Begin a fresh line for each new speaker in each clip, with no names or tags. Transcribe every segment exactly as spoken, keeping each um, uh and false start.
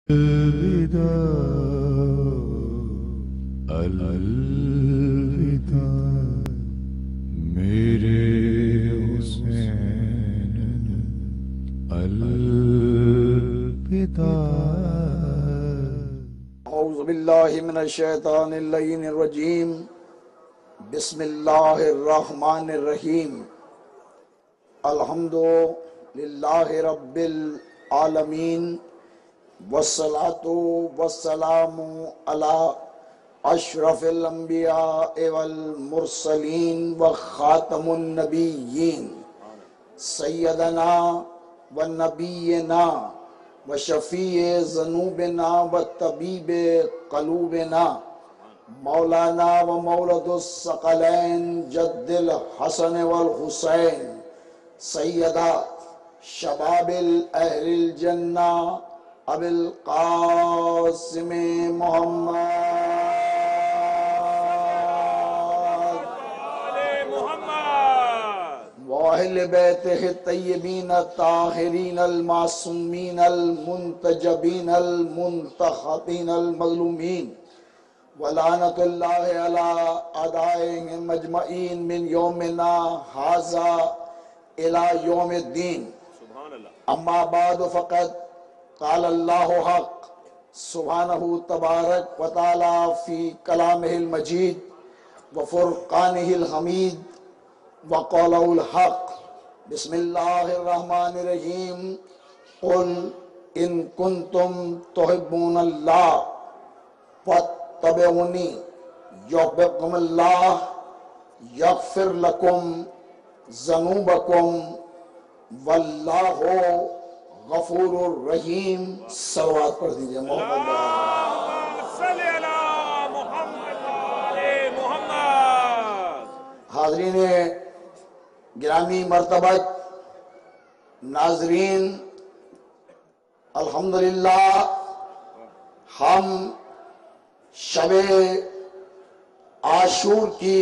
الوداع الوداع میرے حسین الوداع.
اعوذ باللہ من الشیطان اللعین الرجیم. بسم اللہ الرحمن الرحیم. الحمد للہ رب العالمین والصلاة والسلام علی اشرف الانبیاء والمرسلین وخاتم النبیین سیدنا ونبینا وشفیع ذنوبنا وطبیب قلوبنا مولانا ومولد الثقلین جد الحسن والحسین سیدہ شباب اہل الجنہ ابی القاسم محمد واہل بیتہ الطیبین الطاہرین المعصومین المنتجبین المنتخبین المظلومین ولعنت اللہ علی اعدائهم مجمعین من یومنا ھذا الى یوم الدین. اما بعد فقد قال اللہ حق سبحانہ تبارک و تعالی فی کلامہ المجید وفرقانہ الحمید وقولہ الحق. بسم اللہ الرحمن الرحیم. قل ان کنتم تحبون اللہ فاتبعونی یحببکم اللہ یغفر لکم ذنوبکم واللہ غفور الرحیم. صلوات پڑھ دیجئے محمد
صلی اللہ محمد علیہ محمد.
حاضرین گرامی مرتبت ناظرین، الحمدللہ ہم شب عاشور کی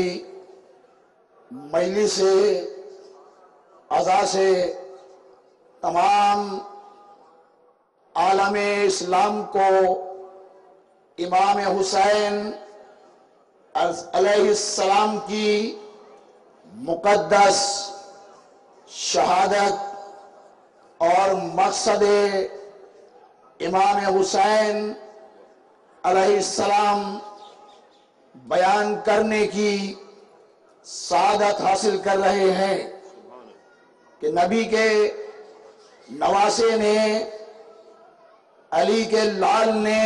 مجلس عزا سے تمام عالم اسلام کو امام حسین علیہ السلام کی مقدس شہادت اور مقصد امام حسین علیہ السلام بیان کرنے کی سعادت حاصل کر رہے ہیں کہ نبی کے نواسے نے، علی کے لال نے،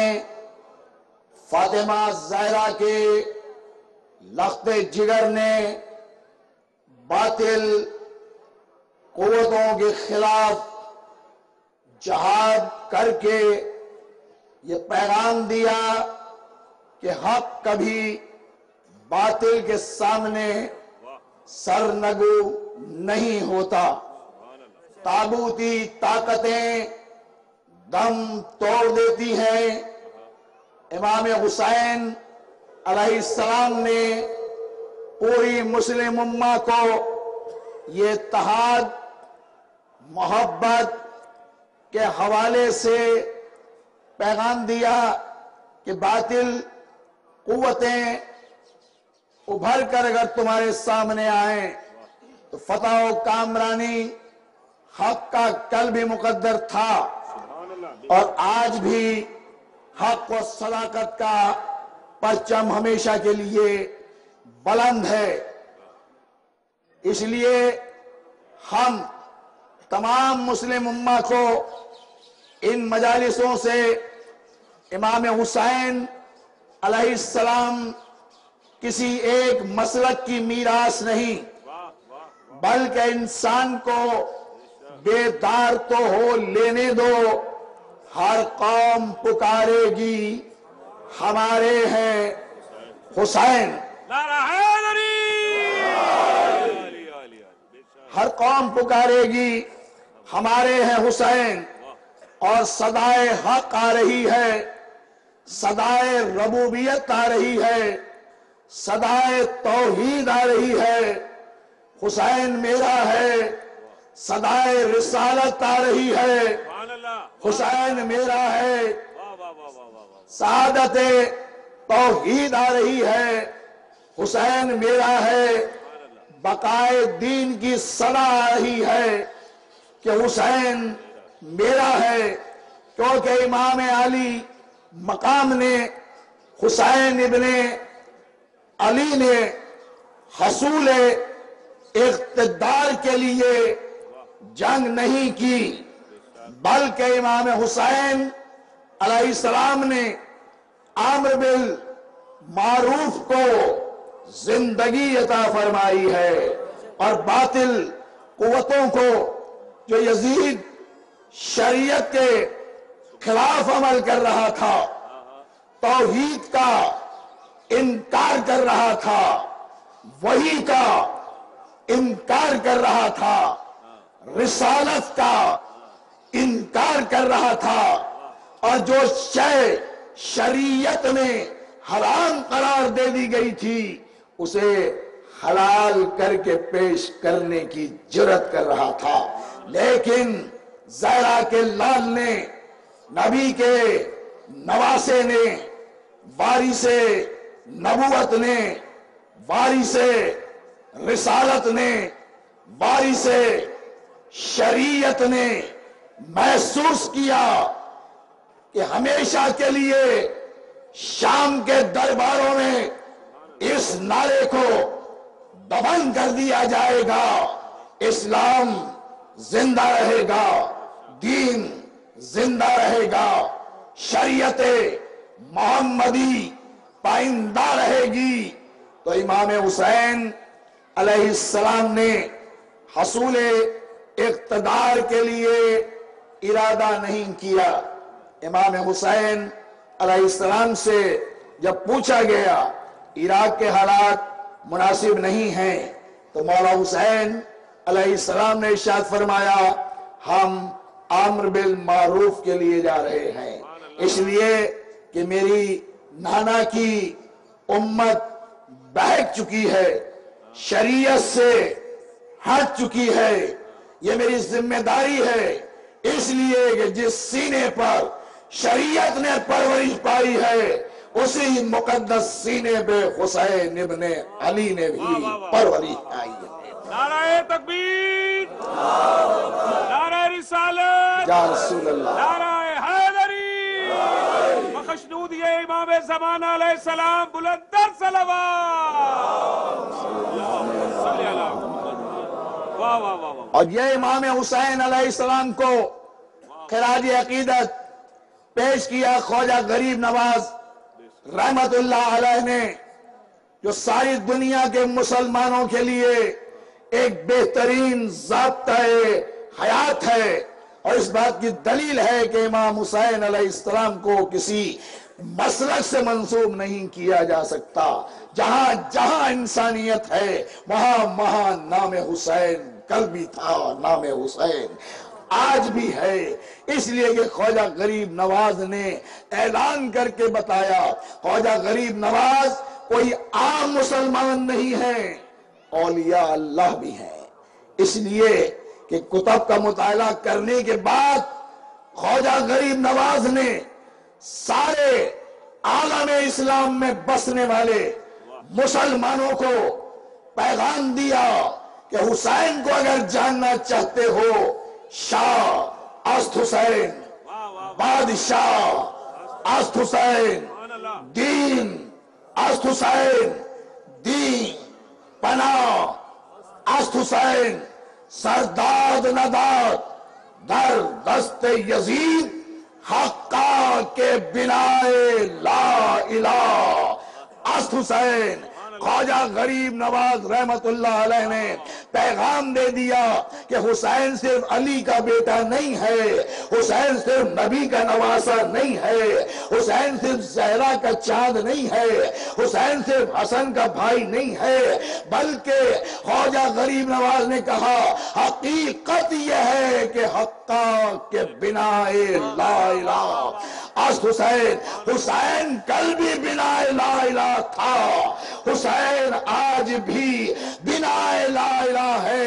فاطمہ زہرا کے لخت جگر نے باطل قوتوں کے خلاف جہاد کر کے یہ پیغام دیا کہ حق کبھی باطل کے سامنے سرنگو نہیں ہوتا. تابوتی طاقتیں دم توڑ دیتی ہیں. امام حسین علیہ السلام نے پوری مسلم امہ کو یہ اتحاد محبت کے حوالے سے پیغام دیا کہ باطل قوتیں ابھر کر اگر تمہارے سامنے آئیں تو فتح و کامرانی حق کا کل بھی مقدر تھا اور آج بھی حق و صداقت کا پرچم ہمیشہ کے لیے بلند ہے. اس لیے ہم تمام مسلم امہ کو ان مجالسوں سے امام حسین علیہ السلام کسی ایک مسلک کی میراث نہیں بلکہ انسان کو بیدار تو ہو لینے دو. ہر قوم پکارے گی ہمارے ہیں حسین. ہر قوم پکارے گی ہمارے ہیں حسین. اور صدائے حق آ رہی ہے، صدائے ربوبیت آ رہی ہے، صدائے توحید آ رہی ہے. حسین میرا ہے، صدائے رسالت آ رہی ہے. حسین میرا ہے، سعادت توحید آ رہی ہے، حسین میرا ہے، بقائے دین کی صدا آ رہی ہے کہ حسین میرا ہے، کیونکہ امام علی مقام نے حسین ابن علی نے حصول اقتدار کے لیے جنگ نہیں کی، بلکہ امام حسین علیہ السلام نے امر بالمعروف کو زندگی عطا فرمائی ہے، اور باطل قوتوں کو جو یزید شریعت کے خلاف عمل کر رہا تھا، توحید کا انکار کر رہا تھا، وحی کا انکار کر رہا تھا، رسالت کا انکار کر رہا تھا، اور جو شے شریعت میں حرام قرار دے دی گئی تھی اسے حلال کر کے پیش کرنے کی جرات کر رہا تھا۔ لیکن زہرا کے لال نے، نبی کے نواسے نے، وارث نبوت نے، وارث رسالت نے، وارث شریعت نے محسوس کیا کہ ہمیشہ کے لیے شام کے درباروں میں اس نعرے کو دفن کر دیا جائے گا، اسلام زندہ رہے گا، دین زندہ رہے گا، شریعت محمدی پائندہ رہے گی۔ تو امام حسین علیہ السلام نے حصول اقتدار کے لیے ارادہ نہیں کیا۔ امام حسین علیہ السلام سے جب پوچھا گیا عراق کے حالات مناسب نہیں ہیں تو مولا حسین علیہ السلام نے ارشاد فرمایا ہم امر بالمعروف کے لیے جا رہے ہیں، اس لیے کہ میری نانا کی امت بہک چکی ہے، شریعت سے ہٹ چکی ہے، یہ میری ذمہ داری ہے، اس لیے کہ جس سینے پر شریعت نے پرورش پائی ہے اسی مقدس سینے پہ حسین ابن علی نے بھی پرورش پائی ہے۔
نعرہ تکبیر، نعرہ رسالت،
یا رسول اللہ،
نعرہ حیدری، بخشنود یہ امام زمانہ علیہ السلام، بلندر صلوات، صلی اللہ واہ واہ واہ۔
اور یہ امام حسین علیہ السلام کو خراج عقیدت پیش کیا خواجہ غریب نواز رحمت اللہ علیہ نے، جو ساری دنیا کے مسلمانوں کے لیے ایک بہترین ضابطہ حیات ہے، اور اس بات کی دلیل ہے کہ امام حسین علیہ السلام کو کسی مسلک سے منسوب نہیں کیا جا سکتا۔ جہاں جہاں انسانیت ہے وہاں وہاں نام حسین کل بھی تھا، نام حسین آج بھی ہے۔ اس لیے کہ خواجہ غریب نواز نے اعلان کر کے بتایا خواجہ غریب نواز کوئی عام مسلمان نہیں ہے، اولیاء اللہ بھی ہیں۔ اس لیے کہ کتب کا مطالعہ کرنے کے بعد خواجہ غریب نواز نے سارے عالم اسلام میں بسنے والے مسلمانوں کو پیغام دیا کہ حسین کو اگر جاننا چاہتے ہو، شاہ است حسین، بادشاہ است حسین، دین است حسین، دین پناہ است حسین، سرداد نداد در دست یزید، حقا کے بنائے لا الہ است حسین۔ خواجہ غریب نواز رحمت اللہ علیہ نے پیغام دے دیا کہ حسین صرف علی کا بیٹا نہیں ہے، حسین صرف نبی کا نواسا نہیں ہے، حسین صرف زہرا کا چاند نہیں ہے، حسین صرف حسن کا بھائی نہیں ہے، بلکہ خواجہ غریب نواز نے کہا حقیقت یہ ہے کہ حقا کے بنائے لا الہ است حسین۔ حسین کل بھی بنائے لا الہ تھا، حسین آج بھی بنائے لا الہ ہے۔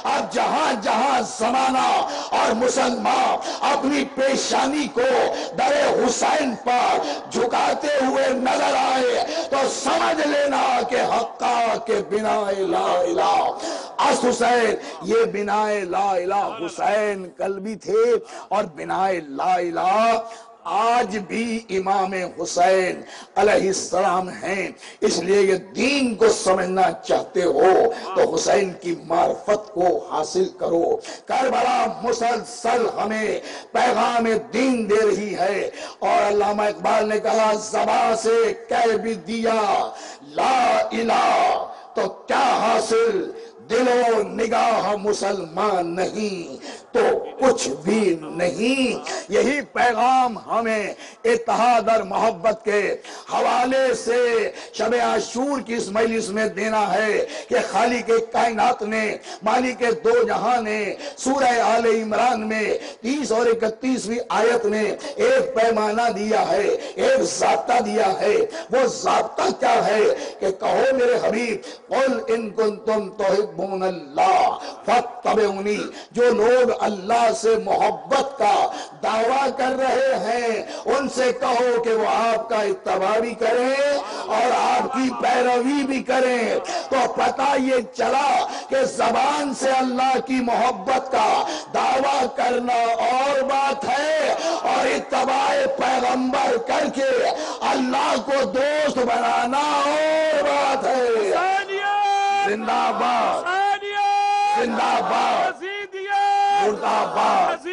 اب جہاں جہاں زمانہ اور مسلمان اپنی پیشانی کو در حسین پر جھکاتے ہوئے نظر آئے تو سمجھ لینا کہ حقا کے بنا لا الہ اس حسین، یہ بنا لا الہ حسین کل بھی تھے اور بنا لا الہ آج بھی امام حسین علیہ السلام ہیں۔ اس لیے یہ دین کو سمجھنا چاہتے ہو تو حسین کی معرفت کو حاصل کرو۔ کربلا مسلسل ہمیں پیغام دین دے رہی ہے، اور علامہ اقبال نے کہا زبان سے کہہ بھی دیا لا الہ تو کیا حاصل، دل و نگاہ مسلمان نہیں تو کچھ بھی نہیں۔ یہی پیغام ہمیں اتحاد اور محبت کے حوالے سے شب عاشور کی اس مجلس میں دینا ہے کہ خالق کائنات نے، مالک دو جہاں نے سورہ آل عمران میں تیس اور اکتیسویں آیت میں ایک پیمانہ دیا ہے، ایک ضابطہ دیا ہے۔ وہ ضابطہ کیا ہے کہ کہو میرے حبیب قل ان کنتم تحبون اللہ فاتبعونی، جو لوگ اللہ سے محبت کا دعویٰ کر رہے ہیں ان سے کہو کہ وہ آپ کا اتباع بھی کریں اور آپ کی پیروی بھی کریں۔ تو پتہ یہ چلا کہ زبان سے اللہ کی محبت کا دعویٰ کرنا اور بات ہے، اور اتباع پیغمبر کر کے اللہ کو دوست بنانا اور بات ہے۔ زندہ باد، زندہ باد، مردہ باد،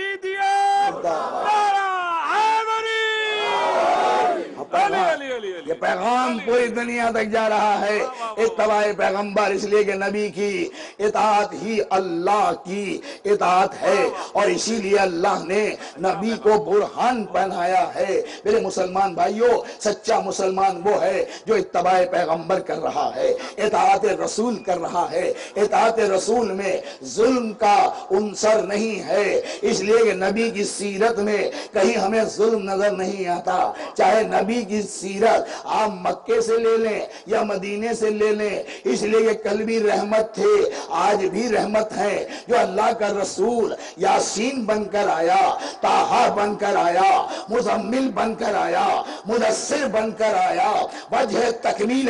یہ پیغام پوری دنیا تک جا رہا ہے، اتباع پیغمبر، اس لیے کہ نبی کی اطاعت ہی اللہ کی اطاعت ہے، اور اسی لیے اللہ نے نبی کو برہان پہنایا ہے۔ میرے مسلمان بھائیوں، سچا مسلمان وہ ہے جو اتباع پیغمبر کر رہا ہے، اطاعت رسول کر رہا ہے۔ اطاعت رسول میں ظلم کا عنصر نہیں ہے، اس لیے کہ نبی کی سیرت میں کہیں ہمیں ظلم نظر نہیں آتا۔ چاہے نبی کی سیرت آپ مکے سے لے لیں یا مدینے سے لے لیں، اس لیے کہ کل بھی رحمت تھے، آج بھی رحمت ہے۔ جو اللہ کا رسول یاسین بن کر آیا، طٰہٰ بن کر آیا، مزمل بن کر آیا، مدثر بن کر آیا، وجہ تکمیل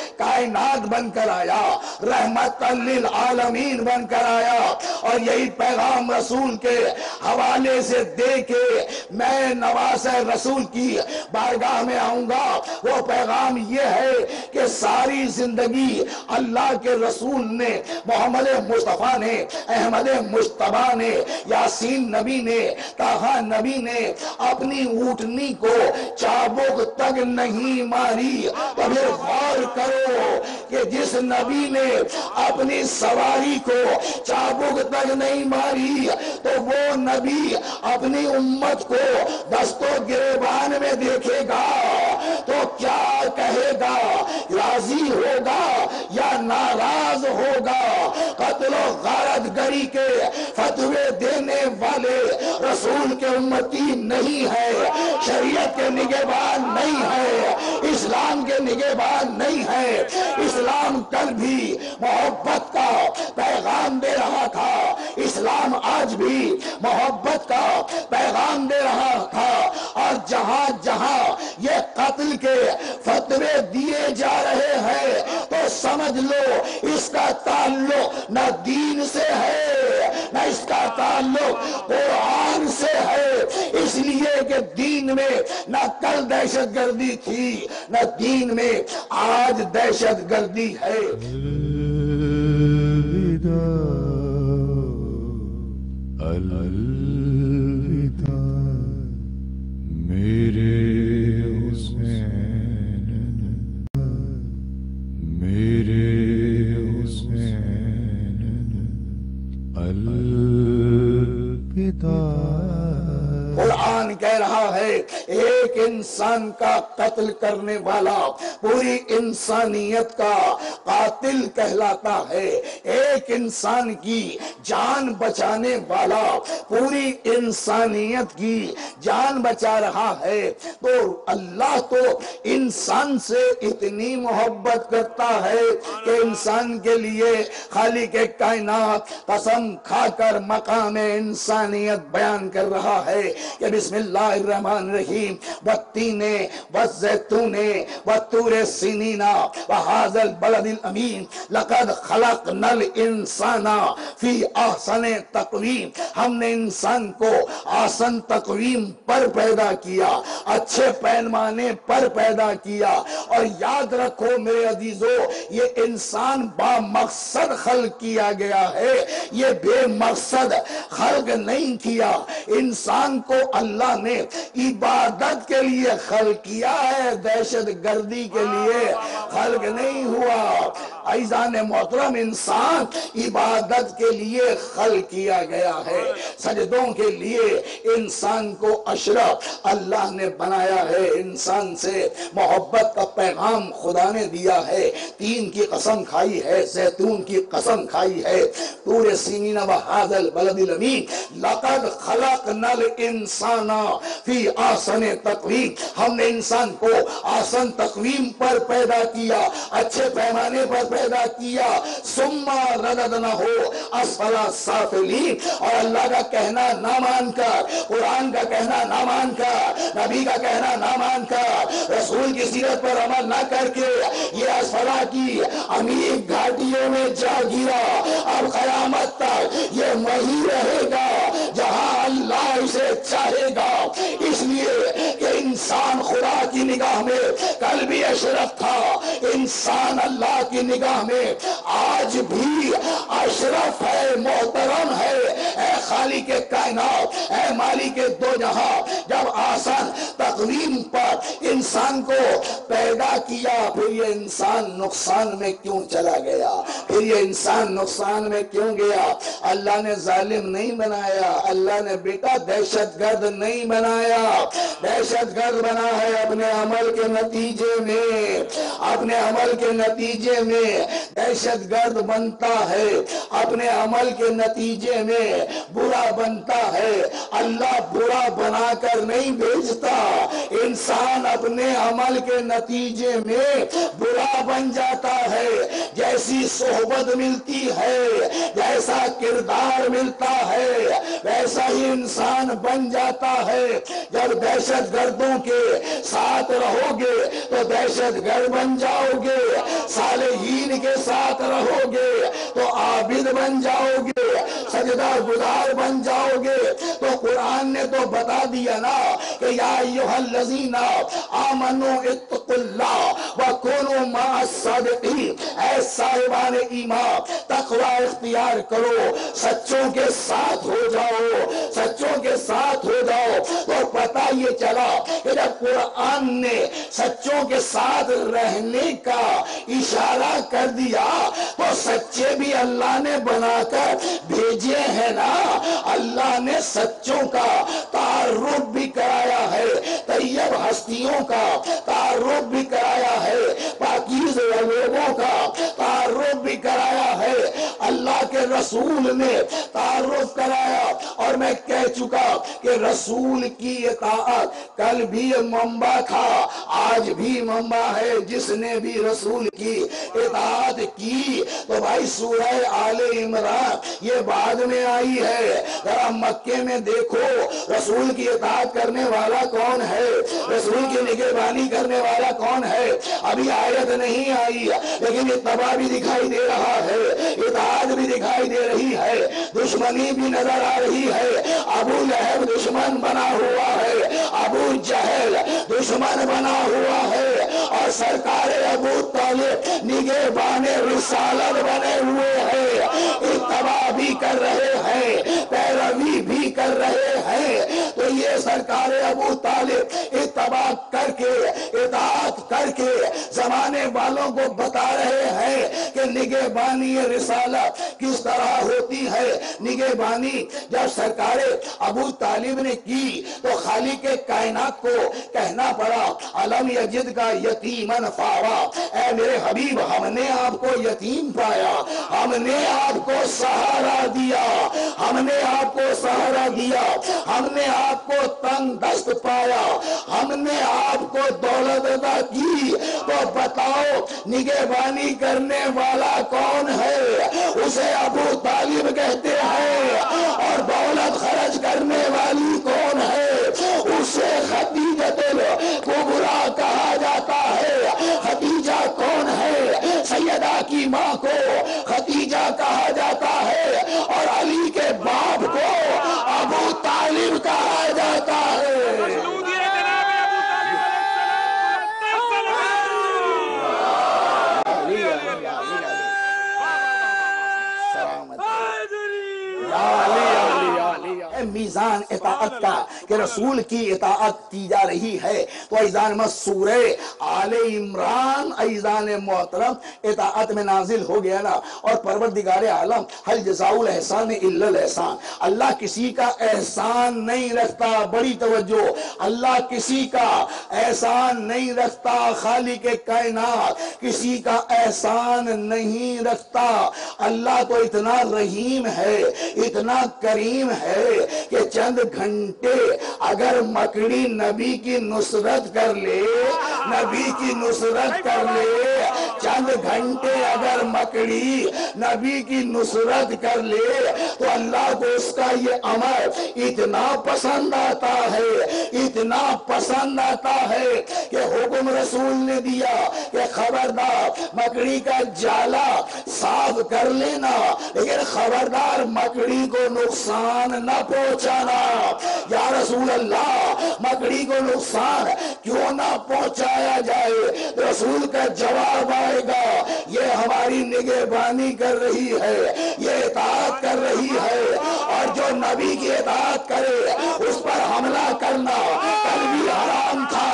کائنات بن کر آیا، رحمت للعالمین بن کر آیا، اور یہی پیغام رسول کے حوالے سے دے کے میں نواز رسول کی بارگاہ میں آؤں گا۔ وہ پیغام یہ ہے کہ ساری زندگی اللہ کے رسول نے، محمد مصطفیٰ نے، احمد مجتبیٰ نے، یاسین نبی نے، طٰہٰ نبی نے اپنی اونٹنی کو چابک تک نہیں ماری۔ تو پھر غور کرو کہ جس نبی نے اپنی سواری کو چابک تک نہیں ماری تو وہ نبی اپنی امت کو دست و گریبان میں دیکھے گا تو کیا کہے گا؟ راضی ہوگا یا ناراض ہوگا؟ قتل و غارت گری کے فتوے دینے والے رسول کے امتی نہیں ہے، شریعت کے نگہبان نہیں ہے، اسلام کے نگہبان نہیں ہے۔ اسلام کل بھی محبت کا پیغام دے رہا تھا، اسلام آج بھی محبت کا پیغام دے رہا تھا، اور جہاں جہاں یہ قتل کے فتوے دیے جا رہے ہیں تو سمجھ لو اس کا تعلق نہ دین سے ہے نہ اس کا تعلق قرآن سے ہے، اس لیے کہ دین میں نہ کل دہشت گردی تھی نہ دین میں آج دہشت گردی ہے۔
الوداع میرے حسین، میرے حسین، الوداع۔
قرآن کہہ رہا ہے ایک انسان کا قتل کرنے والا پوری انسانیت کا قاتل کہلاتا ہے، ایک انسان کی جان بچانے والا پوری انسانیت کی جان بچا رہا ہے، تو اللہ تو انسان سے اتنی محبت کرتا ہے کہ انسان کے لیے خالق کائنات قسم کھا کر مقام انسانیت بیان کر رہا ہے کہ بسم اللہ الرحمن الرحیم والتین والزیتون والطور سینین وہذا البلد الامین لقد خلقنا الانسان فی احسن تقویم، ہم نے انسان کو احسن تقویم پر پیدا کیا، اچھے پیمانے پر پیدا کیا، اور یاد رکھو میرے عزیزو یہ انسان با مقصد خلق کیا گیا ہے، یہ بے مقصد خلق نہیں کیا، انسان کو اللہ نے عبادت کے لیے خلق کیا ہے، دہشت گردی کے لیے خلق نہیں ہوا۔ عزیزان محترم، انسان عبادت کے لیے خلق کیا گیا ہے، سجدوں کے لیے انسان کو اشرف اللہ نے بنایا ہے، انسان سے محبت کا پیغام خدا نے دیا ہے، تین کی قسم کھائی ہے، زیتون کی قسم کھائی ہے، طور سینین وہذا البلد الامین لقد خلقنا الانسان فی احسن تقویم، ہم نے انسان کو احسن تقویم پر پیدا کیا، اچھے پیمانے پر پیدا کیا، ثم رددناہ اسفل سافلین، اور اللہ کا کہنا نہ مان کر، قرآن کا کہنا نہ مان کر، نبی کا کہنا نہ مان کر، رسول کی سیرت پر عمل نہ کر کے یہ اسفلا کی عمیق گھاٹیوں میں جا گرا، اب قیامت تک یہ وہی رہے گا جہاں اللہ اسے چاہے گا، اس لیے کہ انسان خدا کی نگاہ میں کل بھی اشرف تھا، انسان اللہ کی نگاہ میں آج بھی اشرف ہے، محترم ہے۔ اے خالق کائنات، اے مالک دو جہاں، جب آسان تقویم پر انسان کو پیدا کیا پھر یہ انسان نقصان میں کیوں چلا گیا، پھر یہ انسان نقصان میں کیوں گیا؟ اللہ نے ظالم نہیں بنایا، اللہ نے بیٹا دہشت گرد نہیں بنایا، دہشت گرد بنا ہے اپنے عمل کے نتیجے میں، اپنے عمل کے نتیجے میں دہشت گرد بنتا ہے، اپنے عمل کے نتیجے میں برا بنتا ہے، اللہ برا بنا کر نہیں بھیجتا، انسان اپنے عمل کے نتیجے میں برا بن جاتا ہے، جیسی صحبت ملتی ہے، جیسا کردار ملتا ہے ویسا ہی انسان بن جاتا ہے۔ جب دہشت گردوں کے ساتھ رہو گے تو دہشت گرد بن جاؤ گے، صالحین کے ساتھ رہو گے تو عابد بن جاؤ گے، سجدہ گزار بن جاؤ گے۔ تو قرآن نے تو بتا دیا نا کہ یا ایھا الذین آمنوا اتقوا اللہ وکونوا مع الصادقین، اے صاحبان ایمان تقوی اختیار کرو، سچوں کے ساتھ ہو جاؤ، سچوں کے ساتھ ہو جاؤ۔ اور پتہ یہ چلا کہ جب قرآن نے سچوں کے ساتھ رہنے کا اشارہ کر دیا تو سچے بھی اللہ نے بنا کر بھیجے ہیں نا، اللہ نے سچوں کا تعارف بھی کرایا ہے، طیب ہستیوں کا تعارف بھی کرایا ہے، پاکیزہ لوگوں کا تعارف بھی کرایا ہے، اللہ کے رسول نے تعارف کرایا۔ اور میں کہہ چکا کہ رسول کی اطاعت کل بھی منبع تھا، آج بھی منبع ہے، جس نے بھی رسول کی اطاعت کی تو بھائی سورہ آل عمران یہ بعد میں آئی ہے، ذرا مکے میں دیکھو رسول کی اطاعت کرنے والا کون ہے، رسول کی نگہبانی کرنے والا کون ہے، ابھی آیت نہیں آئی لیکن اتباع بھی دکھائی دے رہا ہے، اطاعت بھی دکھائی دے رہی ہے، دشمنی بھی نظر آ رہی ہے، ابو لہب دشمن بنا ہوا ہے، ابو جہل دشمن بنا ہوا ہے، اور سرکار ابو طالب نگہبان رسالت بنے ہوئے ہیں، اتباع بھی کر رہے ہیں، پیروی بھی کر رہے ہیں۔ تو یہ سرکار ابو طالب اتباع کر کے اطاعت کر کے زمانے والوں کو بتا رہے ہیں کہ نگہ निगहबानी रिसालत किस तरह होती है। निगहबानी जब सरकार अबू तालिब ने की तो खालिक के कायनात को कहना पड़ा, अलम यजिद का यतीमन फावा, ऐ मेरे हबीब हमने आपको यतीम पाया, हमने आपको सहारा दिया, हमने आपको सहारा दिया, हमने आपको तंग दस्त पाया, हमने आपको दौलत अदा की। तो बताओ निगहबानी करने वाला कौन है? उसे अबू तालिब कहते हैं। और दौलत खर्च करने वाली कौन है? उसे खदीजतुल कुबरा कहा जाता है। खदीजा कौन है? सैयदा की माँ को खदीजा कहा जाता है और अली के बाप को अबू तालिब कहा जाता है। मीज़ान इताअत का कि रसूल की इताअत की जा रही है। तो ऐज़ान में सूरह आले इमरान ऐज़ान मोहतरम इताअत में नाजिल हो गया ना। और परवरदिगार आलम हल जज़ाउल एहसान इल्लल एहसान, अल्लाह किसी का एहसान नहीं रखता। बड़ी तवज्जो, अल्लाह किसी का एहसान नहीं रखता। खालिक कायनात किसी का एहसान नहीं रखता। अल्लाह तो इतना रहीम है, इतना करीम है कि चंद घंटे अगर मकड़ी नबी की नुसरत कर ले, नबी की नुसरत कर ले, चंद घंटे अगर मकड़ी नबी की नुसरत कर ले तो अल्लाह को उसका ये अमल इतना पसंद आता है, इतना पसंद आता है कि हुक्म रसूल ने दिया कि खबरदार मकड़ी का जाला साफ कर लेना, लेकिन खबरदार मकड़ी को नुकसान न पहुंचाना। या रसूल अल्लाह, मकड़ी को नुकसान क्यों ना पहुंचाया जाए? रसूल का जवाब आएगा, ये हमारी निगहबानी कर रही है, ये इताअत कर रही है। और जो नबी की इताअत करे उस पर हमला करना कल भी हराम था,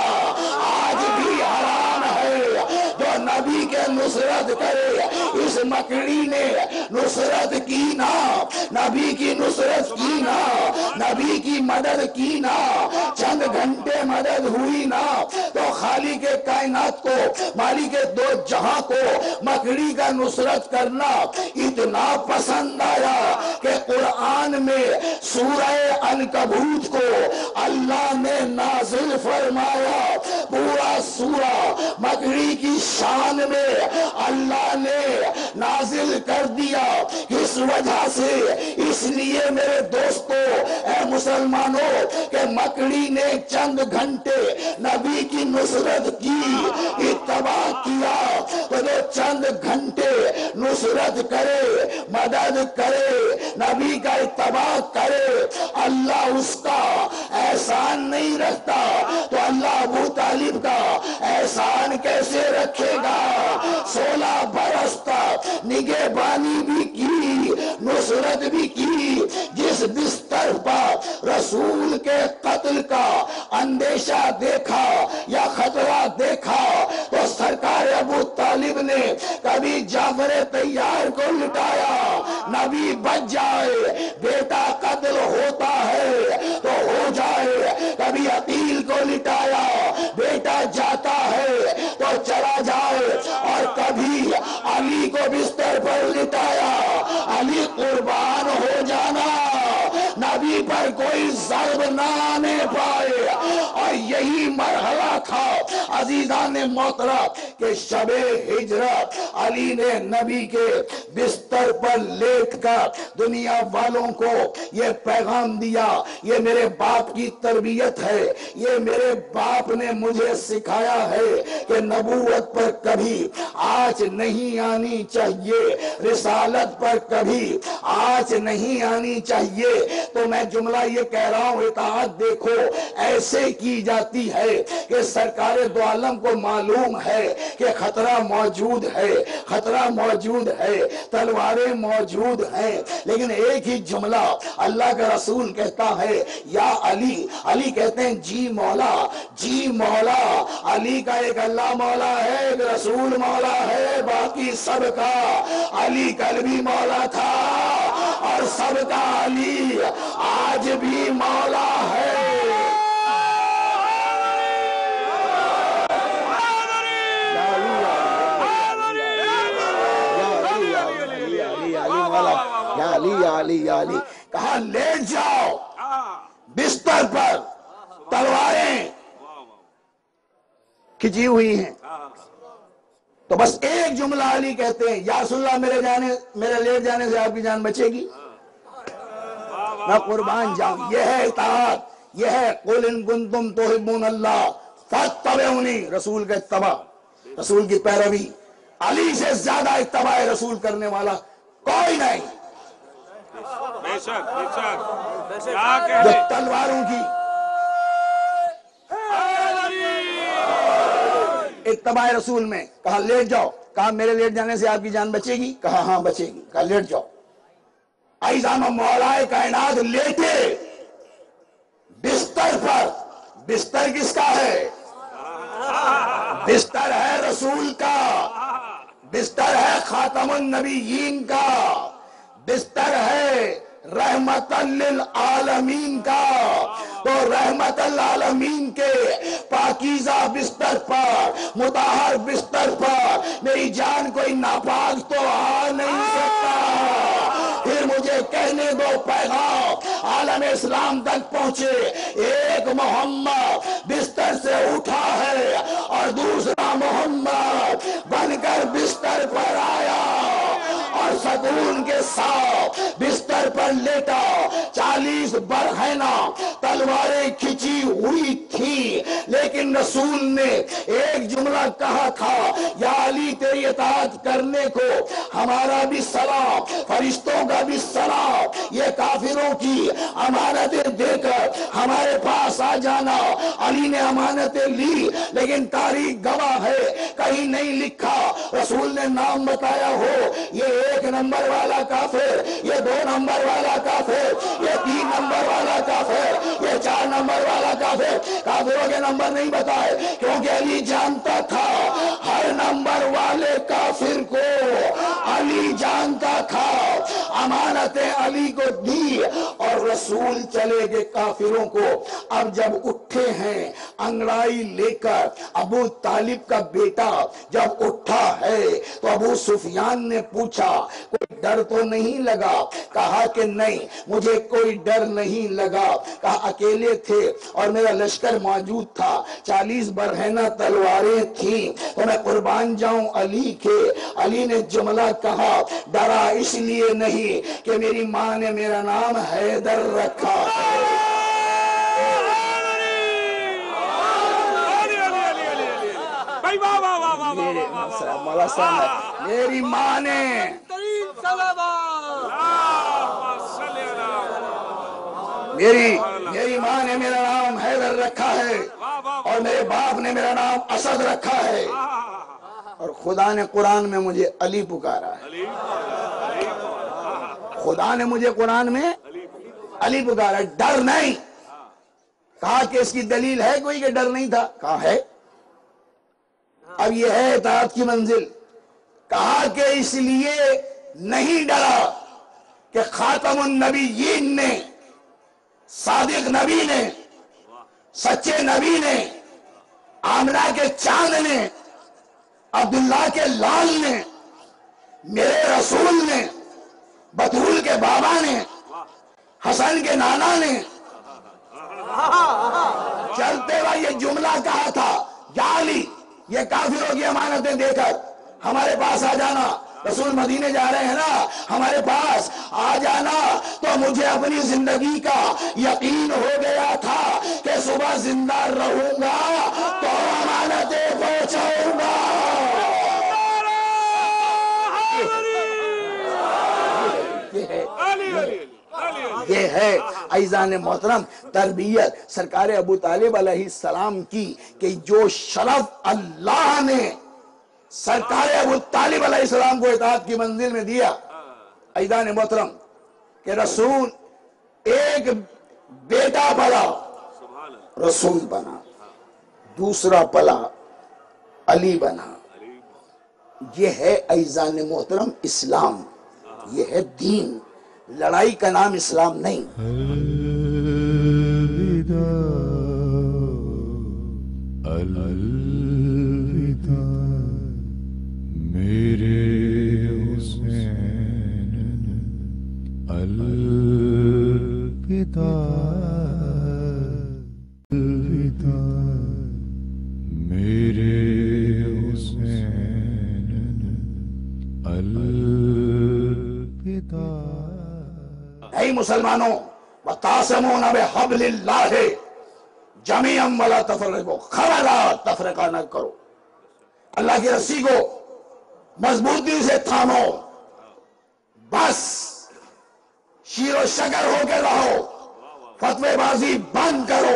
आज भी हराम है। जो नबी के नुसरत करे, इस मकड़ी ने नुसरत की ना, नबी की नुसरत की ना, नबी की मदद की ना, चंद घंटे मदद हुई ना, तो खालिक के कायनात को, मालिक के दो जहां को मकड़ी का नुसरत करना इतना पसंद आया कि कुरान में सूरह अनकबूत को अल्लाह ने नाजिल फरमाया। पूरा सूरा मकड़ी की शान में अल्लाह ने नाजिल कर दिया। किस वजह से? इसलिए मेरे दोस्तों, ए मुसलमानों, के मकड़ी ने चंद घंटे नबी की नुसरत की, इत्तबा किया। तो जो चंद घंटे नुसरत करे, मदद करे, नबी का इत्तबा करे, अल्लाह उसका एहसान नहीं रखता। तो अल्लाह अबू तालिब का एहसान कैसे रखेगा? सोलह बरस तक निगहबानी भी की, नुसरत भी की। जिस बिस्तर पर रसूल के कत्ल का अंदेशा देखा या खतरा देखा, तो सरकार अबू तालिब ने कभी जाफर तैयार को लुटाया, नबी बच जाए, बेटा कत्ल होता है तो हो जाए। कभी अकील को लिटाया, बेटा जाता है तो चला जाए। और कभी अली को बिस्तर पर लिटाया, अली कुर्बान हो जाना, नबी पर कोई ज़र्ब ना आने पाए। और यही मरहला था अजीज़ान मोहतरम के शबे हिजरत अली ने नबी के बिस्तर पर लेट कर दुनिया वालों को ये पैगाम दिया, ये मेरे बाप की तरबियत है, ये मेरे बाप ने मुझे सिखाया है कि नबूवत पर कभी आँच नहीं आनी चाहिए, रिसालत पर कभी آج نہیں آنی چاہیے۔ تو میں جملہ یہ کہہ رہا ہوں، اطاعت دیکھو ایسے کی جاتی ہے کہ سرکار دو عالم کو معلوم ہے کہ خطرہ موجود ہے، خطرہ موجود ہے، تلواریں موجود ہیں، لیکن ایک ہی جملہ اللہ کا رسول کہتا ہے یا علی، علی کہتے ہیں جی مولا، جی مولا۔ علی کا ایک اللہ مولا ہے، ایک رسول مولا ہے، باقی سب کا علی کل بھی مولا تھا اور سب کا علی آج بھی مولا ہے۔ یا علی یا علی یا علی، کہا لیٹ جاؤ بستر پر، تلواریں کھچی ہوئی ہیں۔ تو بس ایک جملہ علی کہتے ہیں یا رسول اللہ میرے جانے میرے لیٹ جانے سے آپ کی جان بچے گی؟ میں قربان جاؤں۔ یہ ہے اطاعت، یہ ہے قل ان کنتم تحبون اللہ فاتبعونی، رسول کا اتباع، رسول کی پیروی۔ علی سے زیادہ اتباع رسول کرنے والا کوئی نہیں۔
بے شک بے شک کیا کہہ
جو
رہے
تلواروں کی اتباع رسول میں، کہا لیٹ جاؤ، کہا میرے لیٹ جانے سے آپ کی جان بچے گی؟ کہا ہاں بچے گی، کہا لیٹ جاؤ۔ ایزامہ مولا کائنات لیٹے بستر پر، بستر کس کا ہے؟ بستر ہے رسول کا، بستر ہے خاتم النبیین کا، بستر ہے رحمت للعالمین کا۔ تو رحمت للعالمین کے پاکیزہ بستر پر، مطہر بستر پر میری جان کوئی ناپاک تو آ نہیں سکتا۔ پھر مجھے کہنے دو پیغام عالم اسلام تک پہنچے، ایک محمد بستر سے اٹھا ہے اور دوسرا محمد بن کر بستر پر آیا اور سکون کے ساتھ بستر پر لیٹا۔ چالیس برہنہ تلواریں کھچی ہوئی تھی، لیکن رسول نے ایک جملہ کہا تھا یا علی تیری اطاعت کرنے کو ہمارا بھی سلام، فرشتوں کا بھی سلام، یہ کافروں کی امانتیں دے کر ہمارے پاس آ جانا۔ علی نے امانتیں لی، لیکن تاریخ گواہ ہے کہیں نہیں لکھا، رسول نے نام بتایا ہو یہ ایک نمبر والا کافر، یہ دو نمبر والا کافر، یہ تین نمبر والا کافر، یہ چار نمبر والا کافر۔ کافروں کے نمبر نہیں بتائے، کیونکہ علی جانتا تھا ہر نمبر والے کافر کو علی جانتا تھا۔ امانتیں علی کو دی اور رسول چلے گئے کافروں کو۔ اب جب اٹھے ہیں انگڑائی لے کر، ابو طالب کا بیٹا جب اٹھا ہے تو ابو سفیان نے پوچھا کوئی ڈر تو نہیں لگا؟ کہا کہ نہیں مجھے کوئی ڈر نہیں لگا۔ کہا اکیلے تھے اور میرا لشکر موجود تھا، چالیس برہنہ تلواریں تھیں، تو میں قربان جاؤں علی کے۔ علی نے جملہ کہا ڈرا اس لیے نہیں کہ میری ماں نے میرا نام حیدر رکھا ہے۔ مولا صاحب میری ماں نے میری میری ماں نے میرا نام حیدر رکھا ہے اور میرے باپ نے میرا نام اسد رکھا ہے، اور خدا نے قرآن میں مجھے علی پکارا ہے۔ خدا نے مجھے قرآن میں علی پکارا ہے، ڈر نہیں۔ کہا کہ اس کی دلیل ہے کوئی کہ ڈر نہیں تھا؟ کہا ہے۔ اب یہ ہے اطاعت کی منزل۔ کہا کہ اس لیے نہیں ڈرا کہ خاتم النبیین نے، صادق نبی نے، سچے نبی نے، آمنہ کے چاند نے، عبداللہ کے لال نے، میرے رسول نے، بطول کے بابا نے، حسن کے نانا نے چلتے ہوئے یہ جملہ کہا تھا یا علی یہ کافروں کی امانتیں دے کر ہمارے پاس آ جانا، رسول مدینے جا رہے ہیں نا، ہمارے پاس آ جانا۔ تو مجھے اپنی زندگی کا یقین ہو گیا تھا کہ صبح زندہ رہوں گا تو امانتیں پہنچاؤں گا۔ ہے عزیزان محترم تربیت سرکار ابو طالب علیہ السلام کی کہ جو شرف اللہ نے سرکار ابو طالب علیہ السلام کو اطاعت کی منزل میں دیا عزیزان محترم کہ رسول ایک بیٹا پلا رسول بنا، دوسرا پلا علی بنا. یہ ہے عزیزان محترم اسلام، یہ ہے دین. لڑائی کا نام اسلام نہیں.
الوداع الوداع میرے حسین الوداع الوداع میرے حسین الوداع.
اے مسلمانوں وَتَعْصِمُونَ بِحَبْلِ اللَّهِ جَمِيعًا وَلَا تَفْرَقُوا، خبردار تفرقہ نہ کرو. اللہ کی رسی کو مضبوطی سے تھامو، بس شیر و شکر ہو کے رہو، فتوے بازی بند کرو،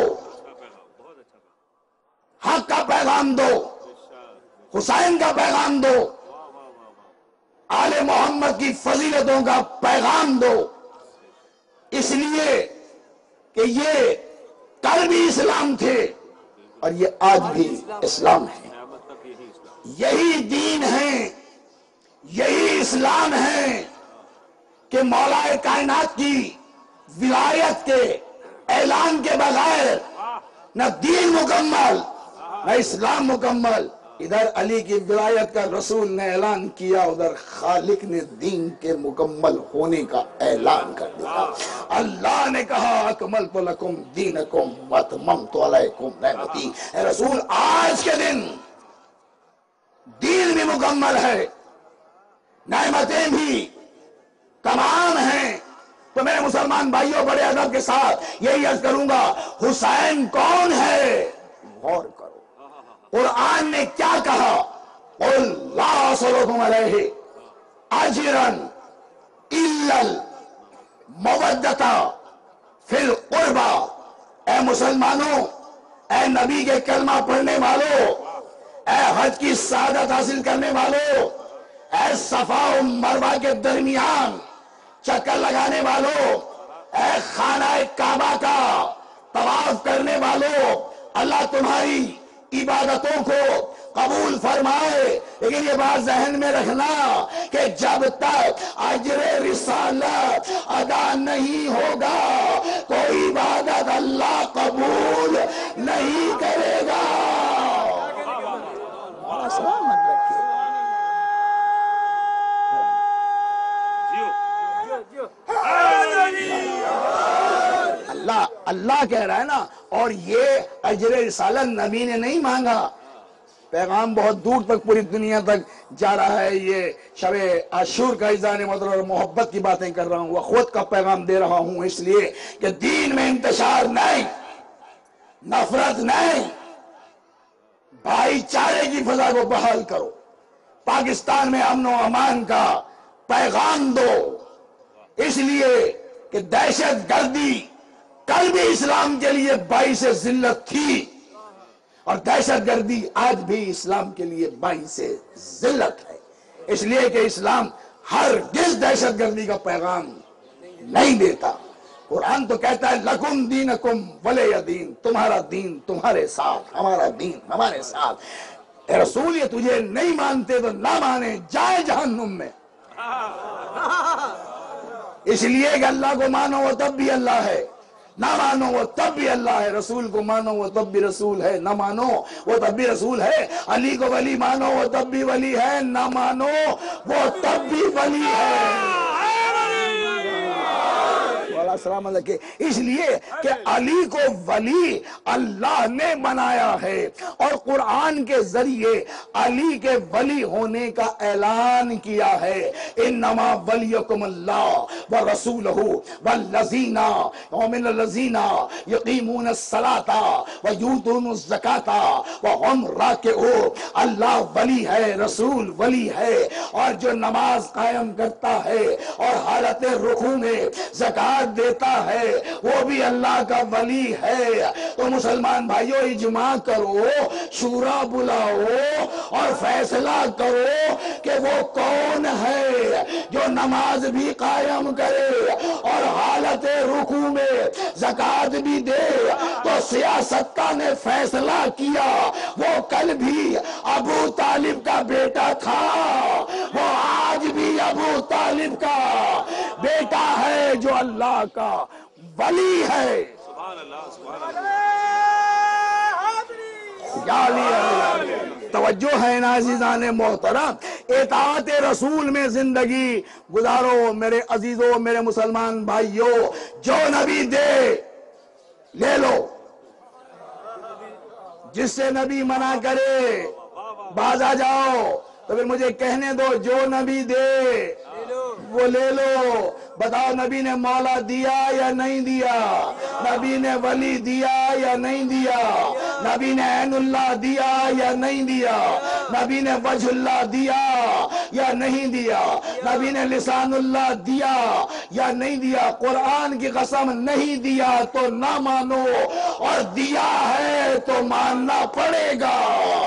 حق کا پیغام دو، حسین کا پیغام دو، آل محمد کی فضیلتوں کا پیغام دو. اس لیے کہ یہ کل بھی اسلام تھے اور یہ آج بھی اسلام ہے. یہی دین ہے، یہی اسلام ہے کہ مولا کائنات کی ولایت کے اعلان کے بغیر نہ دین مکمل نہ اسلام مکمل. ادھر علی کی ولایت کا رسول نے اعلان کیا، ادھر خالق نے دین کے مکمل ہونے کا اعلان کر دیا. اللہ نے کہا اکملت لکم دینکم واتممت علیکم نعمتی. اے رسول آج کے دن دین بھی مکمل ہے، نعمتیں بھی تمام ہیں. تو میرے مسلمان بھائیوں بڑے ادب کے ساتھ یہی عرض کروں گا، حسین کون ہے غور کرو. قرآن نے کیا کہا؟ قُلْ لَا أَسْأَلُكُمْ عَلَيْهِ أَجْرًا إِلَّا الْمَوَدَّةَ فِي الْقُرْبَى. اے مسلمانوں، اے نبی کے کلمہ پڑھنے والوں، اے حج کی سعادت حاصل کرنے والوں، اے صفا و مروہ کے درمیان چکر لگانے والوں، اے خانہ کعبہ کا طواف کرنے والوں، اللہ تمہاری عبادتوں کو قبول فرمائے. لیکن یہ بات ذہن میں رکھنا کہ جب تک اجر رسالت ادا نہیں ہوگا کوئی عبادت اللہ قبول نہیں کرے گا. سلامت رکھیے. اللہ اللہ کہہ رہا ہے نا. اور یہ اجر رسالت نبی نے نہیں مانگا. پیغام بہت دور تک پوری دنیا تک جا رہا ہے. یہ شب عاشور کا اذان مطلب اور محبت کی باتیں کر رہا ہوں، اخوت کا پیغام دے رہا ہوں، اس لیے کہ دین میں انتشار نہیں، نفرت نہیں، بھائی چارے کی فضا کو بحال کرو. پاکستان میں امن و امان کا پیغام دو، اس لیے کہ دہشت گردی کل بھی اسلام کے لیے باعث ذلت تھی اور دہشت گردی آج بھی اسلام کے لیے باعث ذلت ہے. اس لیے کہ اسلام ہرگز دہشت گردی کا پیغام نہیں دیتا. قرآن تو کہتا ہے لکم دینکم ولی دین، تمہارا دین تمہارے ساتھ، ہمارا دین ہمارے ساتھ. اے رسول یہ تجھے نہیں مانتے تو نہ مانے، جائے جہنم میں. اس لیے کہ اللہ کو مانو وہ تب بھی اللہ ہے، نہ مانو وہ تب بھی اللہ ہے. رسول کو مانو وہ تب بھی رسول ہے، نہ مانو وہ تب بھی رسول ہے. علی کو ولی مانو وہ تب بھی ولی ہے، نہ مانو وہ تب بھی ولی ہے. السلام علیکم. اس لیے کہ علی کو ولی اللہ نے بنایا ہے اور قرآن کے ذریعے علی کے ولی ہونے کا اعلان کیا ہے. انما ولیکم اللہ ورسولہ والذین ومن الذین یقیمون الصلاۃ ویؤتون الزکاۃ وہم راکعون. اللہ ولی ہے، رسول ولی ہے، اور جو نماز قائم کرتا ہے اور حالت رکوع میں زکات دیتا ہے وہ بھی اللہ کا ولی ہے. تو مسلمان بھائیو اجماع کرو، شورا بلاؤ اور فیصلہ کرو کہ وہ کون ہے جو نماز بھی قائم کرے اور حالت رکوع میں زکات بھی دے. تو سیاستہ نے فیصلہ کیا وہ کل بھی ابو طالب کا بیٹا تھا، وہ آج بھی ابو طالب کا بیٹا ہے جو اللہ کا ولی ہے.
سبحان اللہ سبحان اللہ.
یا علی علی توجہ ہے ناظران محترم، اطاعت رسول میں زندگی گزارو میرے عزیزوں، میرے مسلمان بھائیوں. جو نبی دے لے لو، جس سے نبی منع کرے باز آ جاؤ. تو پھر مجھے کہنے دو جو نبی دے وہ لے لو. بتاؤ نبی نے مولا دیا یا نہیں دیا؟ نبی نے ولی دیا یا نہیں دیا؟ نبی نے عین اللہ دیا یا نہیں دیا؟ نبی نے وجہ اللہ دیا یا نہیں دیا؟ نبی نے لسان اللہ دیا یا نہیں دیا؟ قرآن کی قسم نہیں دیا تو نہ مانو، اور دیا ہے تو ماننا پڑے گا.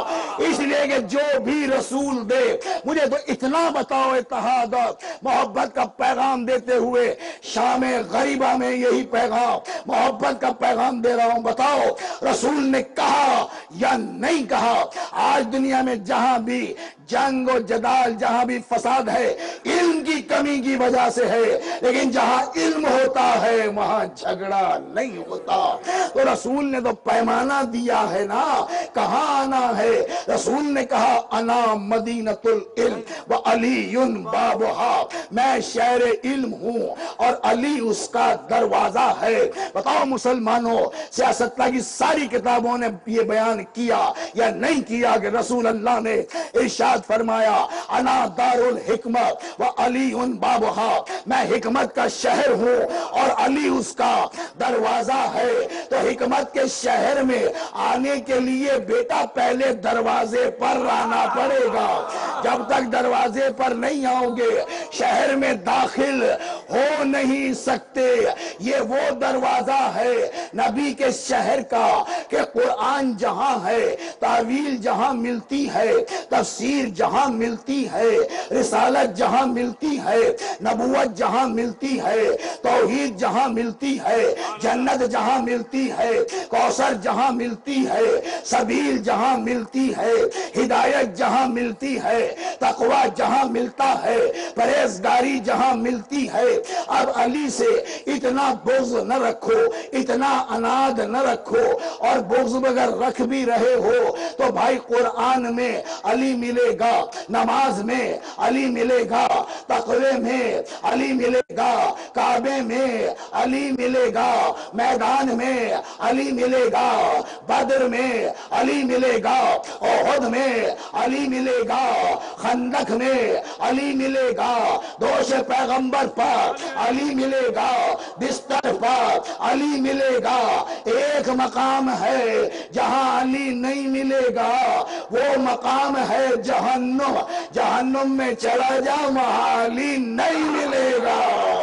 اس لیے کہ جو بھی رسول دے، مجھے تو اتنا بتاؤ اتحاد محبت کا پیغام دیتے ہوئے شام غریبہ میں یہی پیغام محبت کا پیغام دے رہا ہوں. بتاؤ رسول نے کہا یا نہیں کہا؟ آج دنیا میں جہاں بھی جنگ و جدال، جہاں بھی فساد ہے، علم کی کمی کی وجہ سے ہے. لیکن جہاں علم ہوتا ہے وہاں جھگڑا نہیں ہوتا. تو رسول نے تو پیمانہ دیا ہے نا، کہاں آنا ہے. رسول نے کہا انا مدینۃ العلم وعلی بابھا، میں شہر علم ہوں اور علی اس کا دروازہ ہے. بتاؤ مسلمانوں، سیاست کی ساری کتابوں نے یہ بیان کیا یا نہیں کیا کہ رسول اللہ نے ارشاد فرمایا انا دار الحکمت وعلی بابھا، میں حکمت کا شہر ہوں اور علی اس کا دروازہ ہے. تو حکمت کے شہر میں آنے کے لیے بیٹا پہلے دروازے پر آنا پڑے گا. جب تک دروازے پر نہیں آؤ گے شہر میں داخل ہو نہیں سکتے. یہ وہ دروازہ ہے نبی کے شہر کا کہ قرآن جہاں ہے، تعویل جہاں ملتی ہے، تفسیر جہاں ملتی ہے، رسالت جہاں ملتی ہے، نبوت جہاں ملتی ہے، توحید جہاں ملتی ہے، جنت جہاں ملتی ہے، کوثر جہاں ملتی ہے، سبیل جہاں ملتی ہے، ہدایت جہاں ملتی ہے، تقوی جہاں ملتا ہے، پرہیزگاری جہاں ملتی ہے. اب علی سے اتنا بغض نہ رکھو، اتنا اناد نہ رکھو، اور بغض اگر رکھ بھی رہے ہو تو بھائی قرآن میں علی ملے گا، نماز میں علی ملے گا، تقوی میں علی ملے گا، کعبے میں علی ملے گا، میدان میں علی ملے گا، بدر میں علی ملے گا، احد میں علی ملے گا، خندق میں علی ملے گا، دوش پیغمبر پر علی ملے گا، بستر پر علی ملے گا. ایک مقام ہے جہاں علی نہیں ملے گا، وہ مقام ہے جہنم. جہنم میں چلا جا وہاں علی نہیں ملے گا.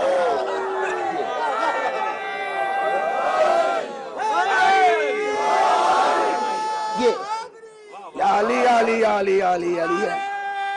یہ یا علی علی علی علی علی ہے.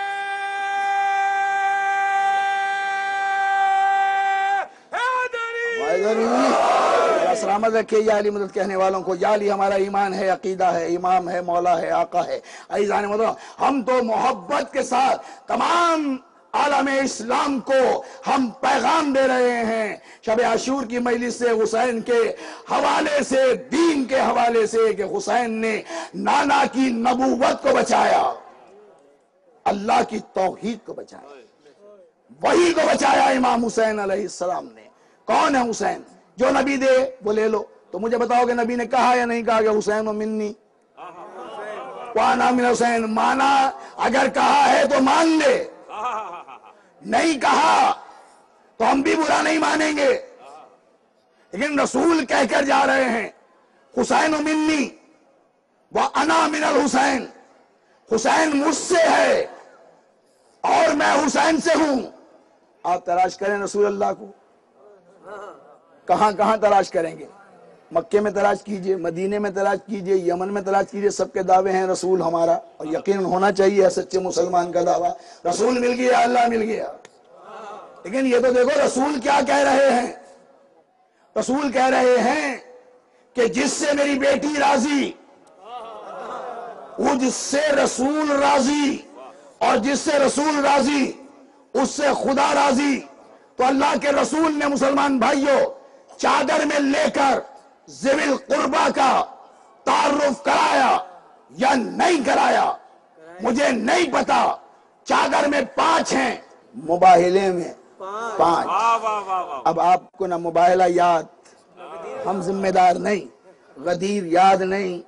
سلامت رکھے یا علی مدد کہنے والوں کو. یا علی ہمارا ایمان ہے، عقیدہ ہے، امام ہے، مولا ہے، آقا ہے. عزیزان محترم، ہم تو محبت کے ساتھ تمام عالم اسلام کو ہم پیغام دے رہے ہیں شب عاشور کی مجلس سے، حسین کے حوالے سے، دین کے حوالے سے، کہ حسین نے نانا کی نبوت کو بچایا، اللہ کی توحید کو بچایا، وہی کو بچایا امام حسین علیہ السلام نے. کون ہے حسین؟ جو نبی دے وہ لے لو. تو مجھے بتاؤ کہ نبی نے کہا یا نہیں کہا کہ حسین و منی وانا من حسین؟ مانا اگر کہا ہے تو مان لے، نہیں کہا تو ہم بھی برا نہیں مانیں گے، لیکن رسول کہہ کر جا رہے ہیں حسین منی وانا من الحسین، حسین مجھ سے ہے اور میں حسین سے ہوں۔ آپ تلاش کریں رسول اللہ کو، کہاں کہاں تلاش کریں گے؟ مکے میں تلاش کیجئے، مدینے میں تلاش کیجئے، یمن میں تلاش کیجئے، سب کے دعوے ہیں رسول ہمارا، اور یقین ہونا چاہیے سچے مسلمان کا دعویٰ، رسول مل گیا، اللہ مل گیا۔ لیکن یہ تو دیکھو رسول کیا کہہ رہے ہیں، رسول کہہ رہے ہیں کہ جس سے میری بیٹی راضی، وہ جس سے رسول راضی، اور جس سے رسول راضی اس سے خدا راضی۔ تو اللہ کے رسول نے مسلمان بھائیوں چادر میں لے کر ذوی القربہ کا تعارف کرایا یا نہیں کرایا مجھے نہیں پتا۔ چادر میں پانچ ہیں، مباہلے میں پانچ۔ اب آپ کو نہ مباہلہ یاد، ہم ذمہ دار نہیں، غدیر یاد نہیں،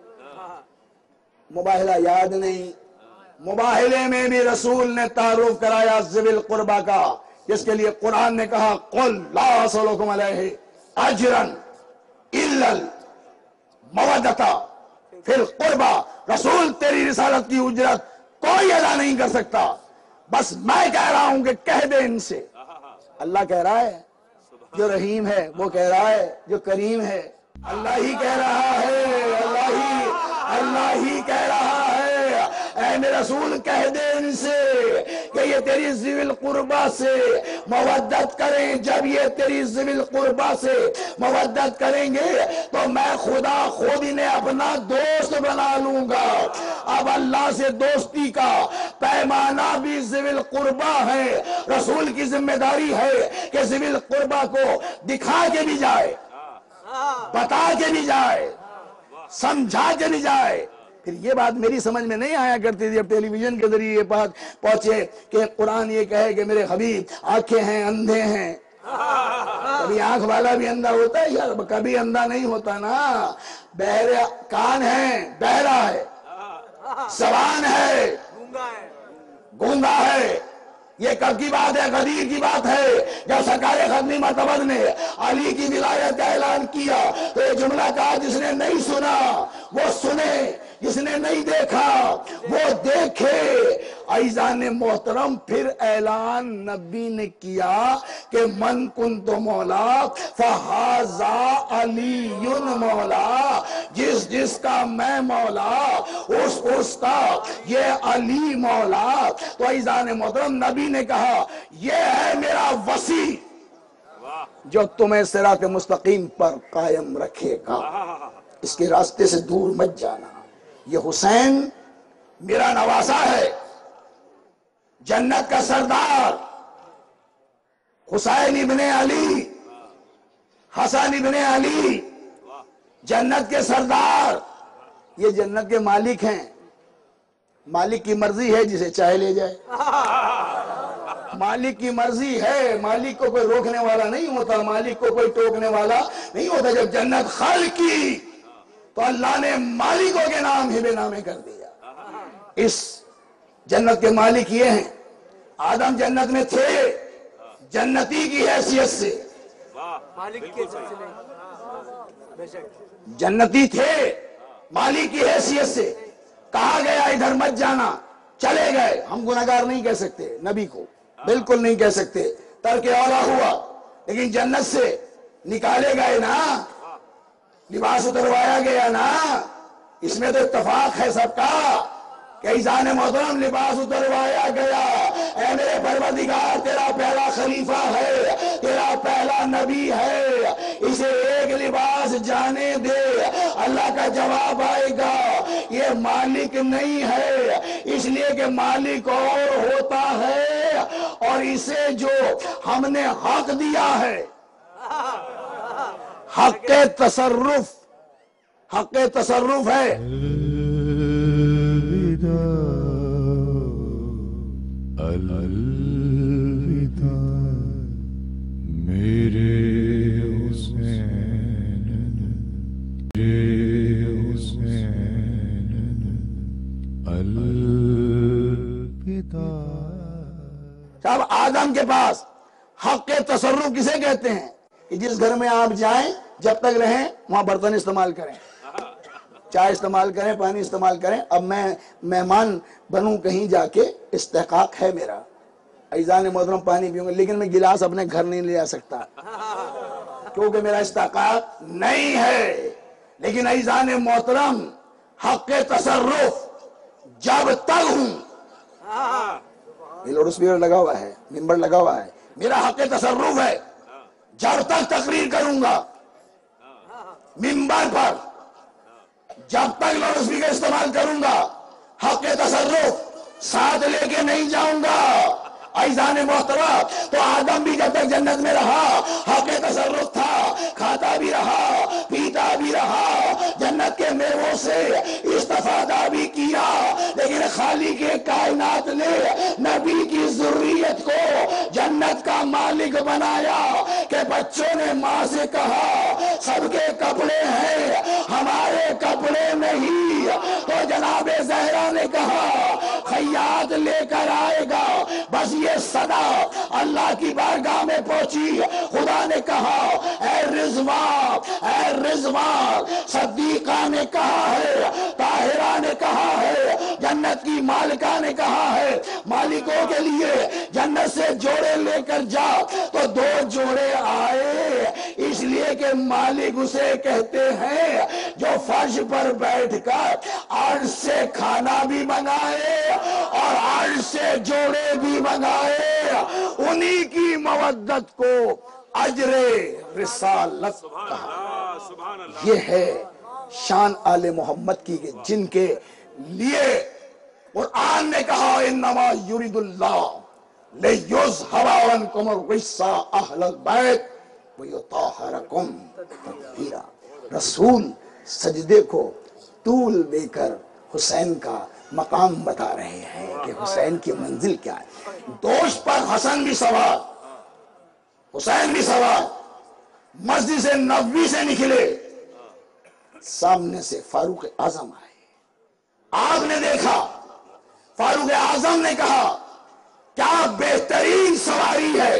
مباہلہ یاد نہیں، مباہلے میں بھی رسول نے تعارف کرایا ذوی القربہ کا، جس کے لیے قرآن نے کہا قُلْ لَا أَسْأَلُكُمْ عَلَيْهِ أَجْرًا إِلَّا الْمَوَدَّةَ فِي الْقُرْبَى۔ رسول تیری رسالت کی اجرت کوئی ادا نہیں کر سکتا، بس میں کہہ رہا ہوں کہ کہہ دے ان سے۔ اللہ کہہ رہا ہے، جو رحیم ہے وہ کہہ رہا ہے، جو کریم ہے اللہ ہی کہہ رہا ہے، اللہ ہی اللہ ہی کہہ رہا ہے۔ اے میرے رسول کہہ دے ان سے کہ یہ تیری ذوی القربہ سے مودت کریں، جب یہ تیری ذوی القربہ سے مودت کریں گے تو میں خدا خود انہیں اپنا دوست بنا لوں گا۔ اب اللہ سے دوستی کا پیمانہ بھی ذوی القربہ ہے، رسول کی ذمہ داری ہے کہ ذوی القربہ کو دکھا کے بھی جائے، بتا کے بھی جائے، سمجھا کے بھی جائے۔ پھر یہ بات میری سمجھ میں نہیں آیا کرتی تھی، اب ٹیلی ویژن کے ذریعے یہ بات پہنچے کہ قرآن یہ کہے کہ میرے حبیب آنکھیں ہیں، اندھے ہیں۔ کبھی آنکھ والا بھی اندھا ہوتا ہے یار، کبھی اندھا نہیں ہوتا نا۔ بہرے کان ہیں، بہرا ہے، زبان ہے، گونگا ہے۔ یہ کب کی بات ہے؟ غدیر کی بات ہے۔ جب سرکار ختمی مرتبہ نے علی کی ولایت کا اعلان کیا تو یہ جملہ کہا جس نے نہیں سنا وہ سنے، جس نے نہیں دیکھا وہ دیکھے۔ عزیزان محترم، پھر اعلان نبی نے کیا کہ من کنت مولا فہذا علی مولا، جس جس کا میں مولا اس اس کا یہ علی مولا۔ تو عزیزان محترم، نبی نے کہا یہ ہے میرا وسیع جو تمہیں صراط مستقیم پر قائم رکھے گا، اس کے راستے سے دور مت جانا۔ یہ حسین میرا نواسا ہے، جنت کا سردار حسین ابن علی، حسن ابن علی جنت کے سردار، یہ جنت کے مالک ہیں۔ مالک کی مرضی ہے جسے چاہے لے جائے، مالک کی مرضی ہے، مالک کو کوئی روکنے والا نہیں ہوتا، مالک کو کوئی ٹوکنے والا نہیں ہوتا۔ جب جنت خلق کی تو اللہ نے مالکوں کے نام ہبے نامے کر دیا۔ اس جنت کے مالک یہ ہیں، آدم جنت میں تھے جنتی کی حیثیت سے، جنتی تھے مالک کی حیثیت سے، کہا گیا ادھر مت جانا، چلے گئے۔ ہم گناہگار نہیں کہہ سکتے نبی کو، بالکل نہیں کہہ سکتے، ترک اولا ہوا، لیکن جنت سے نکالے گئے نا، لباس اتروایا گیا نا، اس میں تو اتفاق ہے سب کا کہ عزیزان محترم لباس اتروایا گیا۔ اے میرے پروردگار، تیرا پہلا خلیفہ ہے، تیرا پہلا نبی ہے، اسے ایک لباس جانے دے۔ اللہ کا جواب آئے گا یہ مالک نہیں ہے، اس لیے کہ مالک اور ہوتا ہے، اور اسے جو ہم نے حق دیا ہے، حق تصرف، حق تصرف ہے۔
الوداع میرے حسین، میرے حسین، الوداع۔
جب آدم کے پاس حق تصرف کسے کہتے ہیں؟ کہ جس گھر میں آپ جائیں جب تک رہیں وہاں برتن استعمال کریں، چائے استعمال کریں، پانی استعمال کریں. اب میں مہمان بنوں کہیں جا کے، استحقاق ہے میرا، عزیزان محترم پانی پیوں گا، لیکن میں گلاس اپنے گھر نہیں لے آ سکتا کیونکہ میرا استحقاق نہیں ہے. لیکن عزیزان محترم حق تصرف جب تک ہوں، یہ لاؤڈ اسپیکر لگا ہوا ہے، ممبر لگا ہوا ہے، میرا حق تصرف ہے، جب تک تقریر کروں گا ممبر پر، جب تک لاؤڈ اسپیکر استعمال کروں گا، حق تصرف ساتھ لے کے نہیں جاؤں گا. عزیزان محترم تو آدم بھی جب تک جنت میں رہا حق تصرف تھا، کھاتا بھی رہا پیتا بھی رہا، جنت کے میووں سے استفادہ بھی کیا. لیکن خالق کائنات نے نبی کی ذریت کو جنت کا مالک بنایا کہ بچوں نے ماں سے کہا سب کے کپڑے ہیں ہمارے کپڑے نہیں، تو جناب زہرا نے کہا خیاط لے کر آئے گا. بس یہ صدا اللہ کی بارگاہ میں پہنچی. خدا نے کہا اے رضوان اے رضوان، صدیقہ نے کہا ہے، طاہرہ نے کہا ہے، جنت کی مالکہ نے کہا ہے مالکوں کے لیے جنت سے جوڑے لے کر جا. تو دو جوڑے آئے، اس لیے کہ مالک اسے کہتے ہیں جو فرش پر بیٹھ کر عرش سے کھانا بھی منگائے اور عرش سے جوڑے بھی منگائے، انہی کی مودت کو اجر رسالت کہا. یہ ہے شان آل محمد کی کہ جن کے لیے قرآن نے کہا انما یرید اللہ لیذھب عنکم الرجس اہل البیت ویطہرکم تطہیرا. رسول سجدے کو طول دے کر حسین کا مقام بتا رہے ہیں کہ حسین کی منزل کیا ہے. دوش پر حسن بھی سوار، حسین بھی سوار، مسجد نبوی سے نکلے، سامنے سے فاروق اعظم آئے. آپ نے دیکھا فاروق اعظم نے کہا کیا بہترین سواری ہے.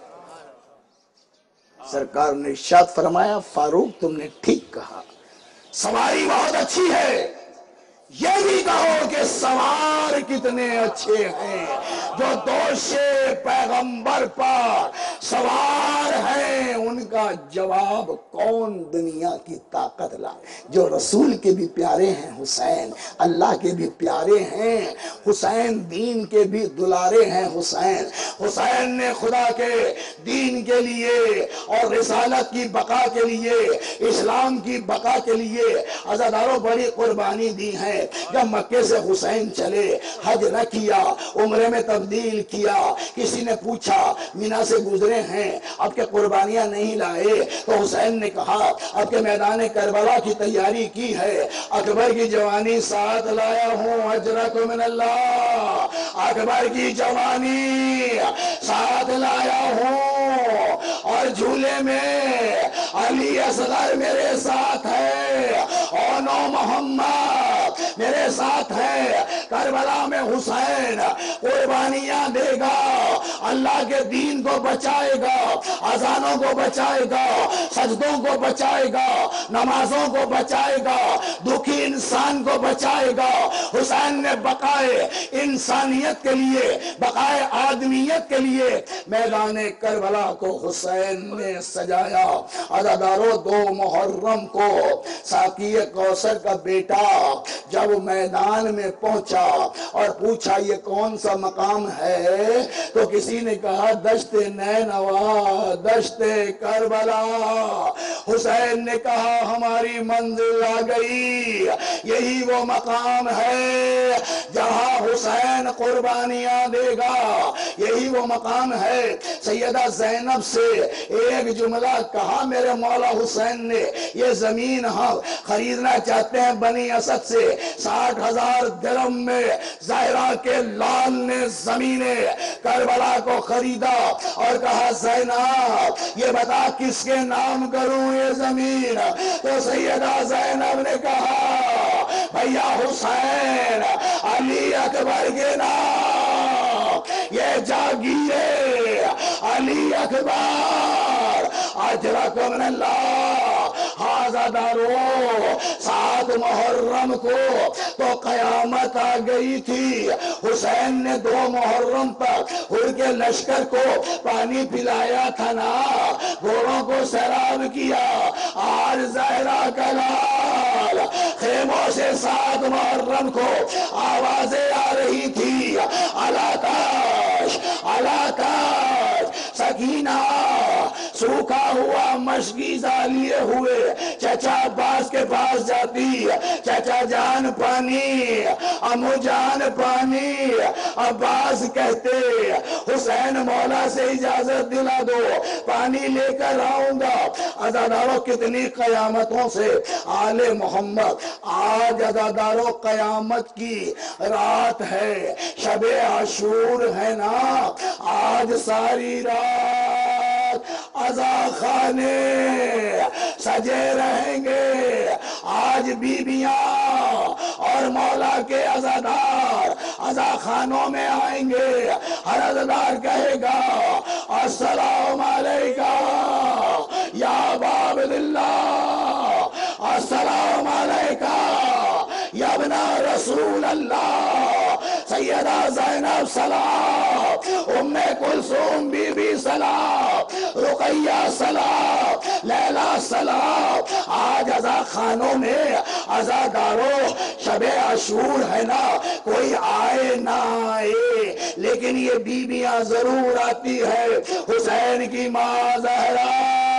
سرکار نے ارشاد فرمایا فاروق تم نے ٹھیک کہا، سواری بہت اچھی ہے. یہ بھی کہو کہ سوار کتنے اچھے ہیں جو دوش پیغمبر پر سوار ہیں. ان کا جواب کون دنیا کی طاقت لا؟ جو رسول کے بھی پیارے ہیں حسین، اللہ کے بھی پیارے ہیں حسین، دین کے بھی دلارے ہیں حسین. حسین نے خدا کے دین کے لیے اور رسالت کی بقا کے لیے، اسلام کی بقا کے لیے عزاداروں بڑی قربانی دی ہے. جب مکے سے حسین چلے، حج نہ کیا، عمرے میں تبدیل کیا. کسی نے پوچھا مینا سے گزرے ہیں اب کے قربانیاں نہیں لائے، تو حسین نے کہا اب کے میدان کربلا کی تیاری کی ہے، اکبر کی جوانی ساتھ لایا ہوں اجرکم من اللہ، اکبر کی جوانی ساتھ لایا ہوں، اور جھولے میں علی اصغر میرے ساتھ ہے، اور نو محمد میرے ساتھ ہے. کربلا میں حسین قربانیاں دے گا، اللہ کے دین کو بچائے گا، اذانوں کو بچائے گا، سجدوں کو بچائے گا، نمازوں کو بچائے گا، دکھی انسان کو بچائے گا. حسین نے بقائے انسانیت کے لیے، بقائے آدمیت کے لیے میدان کربلا کو حسین نے سجایا. عزاداروں دو محرم کو ساقی کوثر کا بیٹا جب میدان میں پہنچا اور پوچھا یہ کون سا مقام ہے، تو کسی نے کہا دشت نینوا، دشت کربلا. حسین نے کہا ہماری منزل آ گئی، یہی وہ مقام ہے جہاں حسین قربانیاں دے گا، یہی وہ مقام ہے. سیدہ زینب سے ایک جملہ کہا میرے مولا حسین نے، یہ زمین ہم خریدنا چاہتے ہیں بنی اسد سے. ساٹھ ہزار درم میں زہرا کے لال نے زمین کربلا کو خریدا اور کہا زینب یہ بتا کس کے نام کروں یہ زمین؟ تو سیدہ زینب نے کہا بھیا حسین علی اکبر کے نام. یہ جاگیرے علی اکبر اجرکم من اللہ حاضر دارو سات محرم کو تو قیامت آ گئی تھی. حسین نے دو محرم پر ہر کے لشکر کو پانی پلایا تھا نا, گھوڑوں کو سیراب کیا. آج زہرا کا لال خیموں سے سات محرم کو آوازیں آ رہی تھی, علاکاش علاکاش سکینہ سوکھا ہوا مشکیزہ لیے ہوئے چچا عباس کے پاس جاتی. چچا جان پانی, امو جان پانی. عباس کہتے حسین مولا سے اجازت دلا دو, پانی لے کر آؤں گا. عزادارو کتنی قیامتوں سے آل محمد. آج عزادارو قیامت کی رات ہے, شب عاشور ہے نا. آج ساری رات عزا خانے سجے رہیں گے. آج بیبیاں اور مولا کے عزادار عزا خانوں میں آئیں گے. ہر عزادار کہے گا السلام علیکہ یا باب اللہ, السلام علیکہ یا ابن رسول اللہ. سیدہ زینب سلام, ام کلثوم بی بی سلام, رقیہ سلام, لیلہ سلام. آج عزا خانوں میں عزادارو شب عاشور ہے نا, کوئی آئے نہ آئے لیکن یہ بیبیاں ضرور آتی ہے. حسین کی ماں زہرا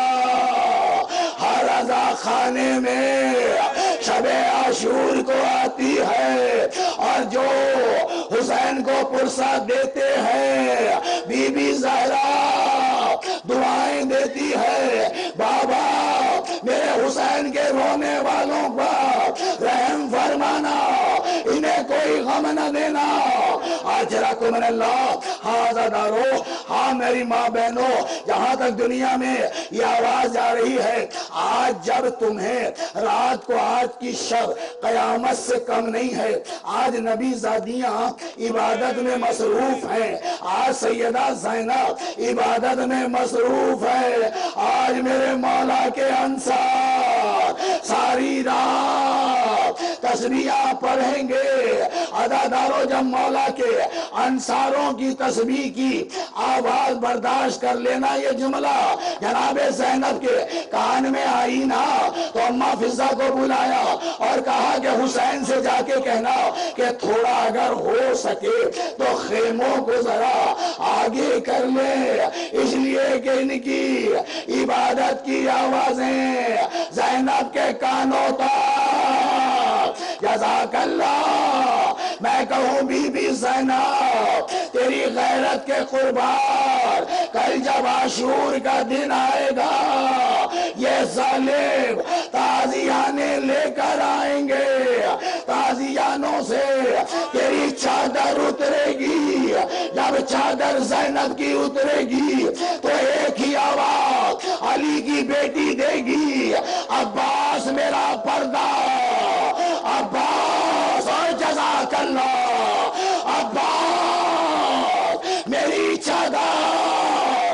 ہر عزا خانے میں شب عاشور کو آتی ہے, اور جو حسین کو پرسہ دیتے ہیں بی بی زہرا دعائیں دیتی ہے. بابا میرے حسین کے رونے والوں پر رحم فرمانا, انہیں کوئی غم نہ دینا. اجرکم من اللہ. ہاں زادارو, ہاں میری ماں بہنوں, جہاں تک دنیا میں یہ آواز جا رہی ہے, آج جب تمہیں رات کو آج کی شب قیامت سے کم نہیں ہے. آج نبی زادیاں عبادت میں مصروف ہیں, آج سیدہ زینب عبادت میں مصروف ہے. آج میرے مولا کے انصار ساری رات تسبیحاں پڑھیں گے. عزادارو جب مولا کے انصاروں کی تسبیح کی آواز برداشت کر لینا, یہ جملہ جناب زینب کے کان میں آئی نا, تو اماں فضہ کو بلایا اور کہا کہ حسین سے جا کے کہنا کہ تھوڑا اگر ہو سکے تو خیموں کو ذرا آگے کر لے, اس لیے کہ ان کی عبادت کی آوازیں زینب کے کانوں تک. جزاک اللہ. میں کہوں بی بی زینب تیری غیرت کے قربان, کل جب عاشور کا دن آئے گا یہ ظالم تازیانے لے کر آئیں گے. تازیانوں سے تیری چادر اترے گی. جب چادر زینب کی اترے گی تو ایک ہی آواز علی کی بیٹی دے گی, عباس میرا پردہ, عباس. اور جزاک اللہ. عباس میری چادر,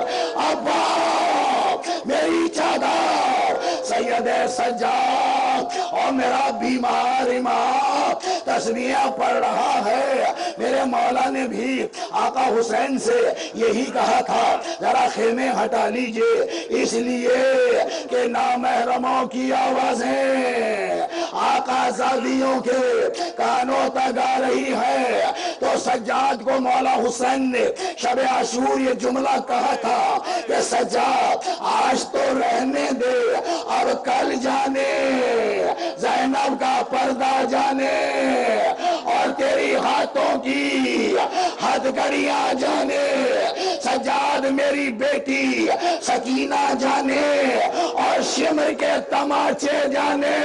عباس میری چادر. سید سجاد اور میرا بیمار امام تسبیحاں پڑھ رہا ہے. میرے مولا نے بھی آقا حسین سے یہی کہا تھا ذرا خیمے ہٹا لیجئے, اس لیے کہ نامحرموں کی آوازیں آقا زادیوں کے کانوں تک آ رہی ہے. تو سجاد کو مولا حسین نے شب عاشور یہ جملہ کہا تھا کہ سجاد آج تو رہنے دے, اب کل جانے زینب کا پردہ جانے, اور تیری ہاتھوں کی ہتھ کڑیاں جانے. سجاد میری بیٹی سکینہ جانے, اور شمر کے تماچے جانے.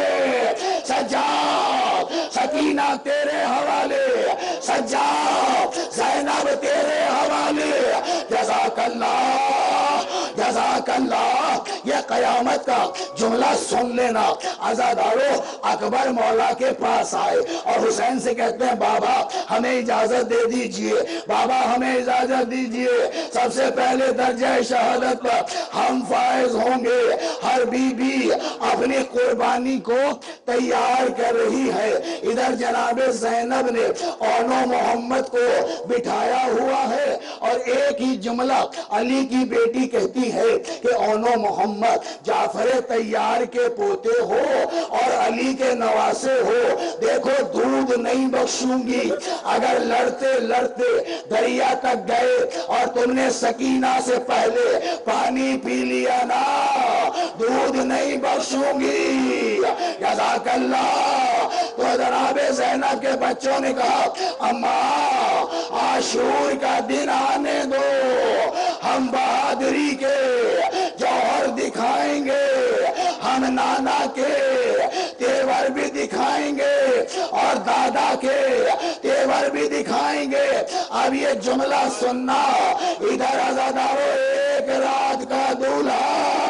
سجاد سکینہ تیرے حوالے, سجاد زینب تیرے حوالے. جزاک اللہ, جزاک اللہ. یہ قیامت کا جملہ سن لینا۔ عزادارو اکبر مولا کے پاس آئے اور حسین سے کہتے ہیں بابا ہمیں اجازت دے دیجئے، بابا ہمیں اجازت دیجئے، سب سے پہلے درجہ شہادت پر ہم فائز ہوں گے۔ ہر بی بی اپنی قربانی کو تیار کر رہی ہے۔ ادھر جناب زینب نے اونو محمد کو بٹھایا ہوا ہے اور ایک ہی جملہ علی کی بیٹی کہتی ہے کہ اونو محمد جعفر تیار کے پوتے ہو اور علی کے نواسے ہو، دیکھو دودھ نہیں بخشوں گی، اگر لڑتے لڑتے دریا تک گئے اور تم نے سکینہ سے پہلے پانی پی لیا نا، دودھ نہیں بخشوں گی۔ جزاک اللہ۔ تو جناب زینب کے بچوں نے کہا اماں عاشور کا دن آنے دو، ہم بہادری کے جوہر دکھائیں گے، ہم نانا کے تیور بھی دکھائیں گے اور دادا کے تیور بھی دکھائیں گے۔ اب یہ جملہ سننا، ادھر عزادارو ایک رات کا دولہا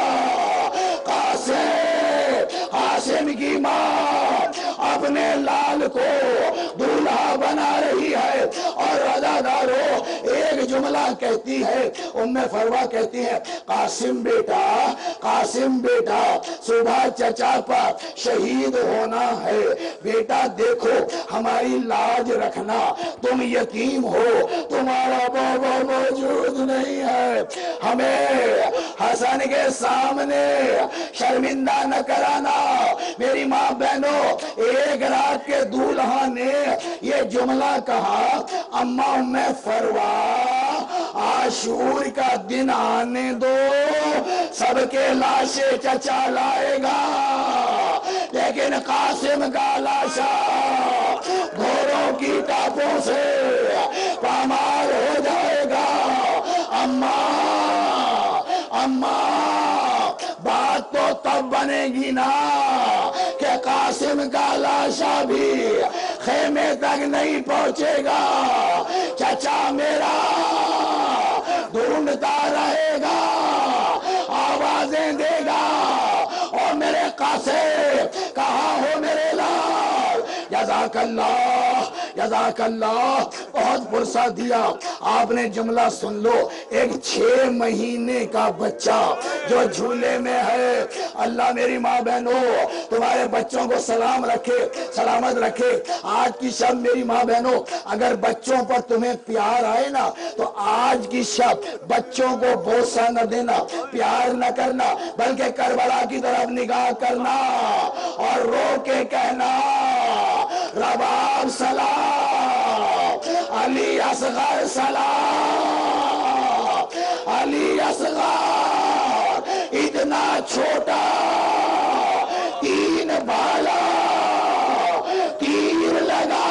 قاسم قاسم کی ماں اپنے لال کو دولہا بنا رہی ہے اور عزادارو ایک جملہ کہتی ہے، ام فروا کہتی ہے قاسم بیٹا قاسم بیٹا صبح چچا پر شہید ہونا ہے، بیٹا دیکھو ہماری لاج رکھنا، تم یتیم ہو، تمہارا بابا موجود نہیں ہے، ہمیں حسن کے سامنے شرمندہ نہ کرانا۔ میری ماں بہنوں، ایک رات کے دولہا نے یہ جملہ کہا اماں ام فروا عاشور کا دن آنے دو، سب کے لاشیں چچا لائے گا لیکن قاسم کا لاشا گھوڑوں کی ٹاپوں سے پامال ہو جائے گا۔ اماں اماں بات تو تب بنے گی نا کہ قاسم کا لاشا بھی خیمے تک نہیں پہنچے گا، چچا میرا ڈھونڈتا رہے گا، آوازیں دے گا اور میرے قاسم کہاں ہو میرے لال؟ جزاک اللہ جزاک اللہ، بہت فرصت دیا آپ نے، جملہ سن لو۔ ایک چھ مہینے کا بچہ جو جھولے میں ہے، اللہ میری ماں بہنوں تمہارے بچوں کو سلام رکھے سلامت رکھے۔ آج کی شب میری ماں بہنوں اگر بچوں پر تمہیں پیار آئے نا تو آج کی شب بچوں کو بوسہ نہ دینا، پیار نہ کرنا، بلکہ کربلا کی طرف نگاہ کرنا اور رو کے کہنا رباب سلام، علی اصغر سلام، علی اصغر اتنا چھوٹا، تین بالا تیر لگا،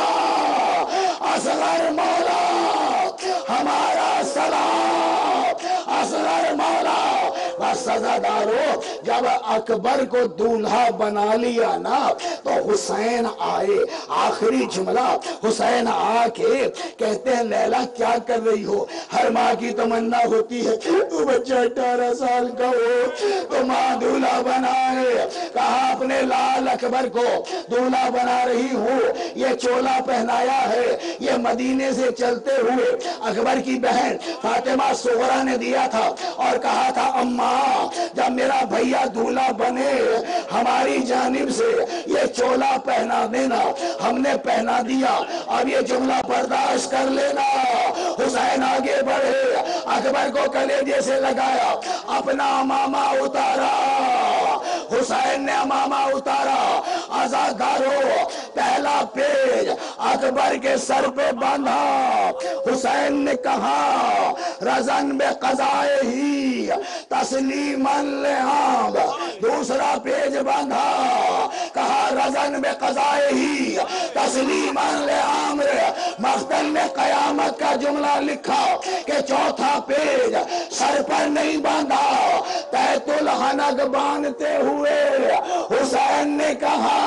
اصغر مولا ہمارا سلام، اصغر مولا۔ بس عزادارو جب اکبر کو دولہا بنا لیا نا تو حسین آئے، آخری جملہ حسین آ کے کہتے ہیں لیلا کیا کر رہی ہو؟ ہر ماں کی تمنا ہوتی ہے تو بچہ اٹھارہ سال کا ہو تو ماں دولہا بنائے، کہا اپنے لال اکبر کو دولہا بنا رہی ہوں، یہ چولا پہنایا ہے، یہ مدینے سے چلتے ہوئے اکبر کی بہن فاطمہ صغرا نے دیا تھا اور کہا تھا اماں جب میرا بھیا دولہا بنے ہماری جانب سے یہ چولا پہنا دینا، ہم نے پہنا دیا، اب یہ جملہ برداشت کر لینا۔ حسین آگے بڑھے، اکبر کو کلیجے سے لگایا، اپنا امامہ اتارا، حسین نے امامہ اتارا، عزادارو پہلا پیج اکبر کے سر پہ باندھا، حسین نے کہا رزن بے قضائے ہی تسلیماً لعام، دوسرا پیج باندھا، کہا رزن بے قضائے ہی تسلیماً لعامر، مقتل نے قیامت کا جملہ لکھا کہ چوتھا پیج سر پر نہیں باندھا، تحت الحنک باندھتے ہوئے حسین نے کہا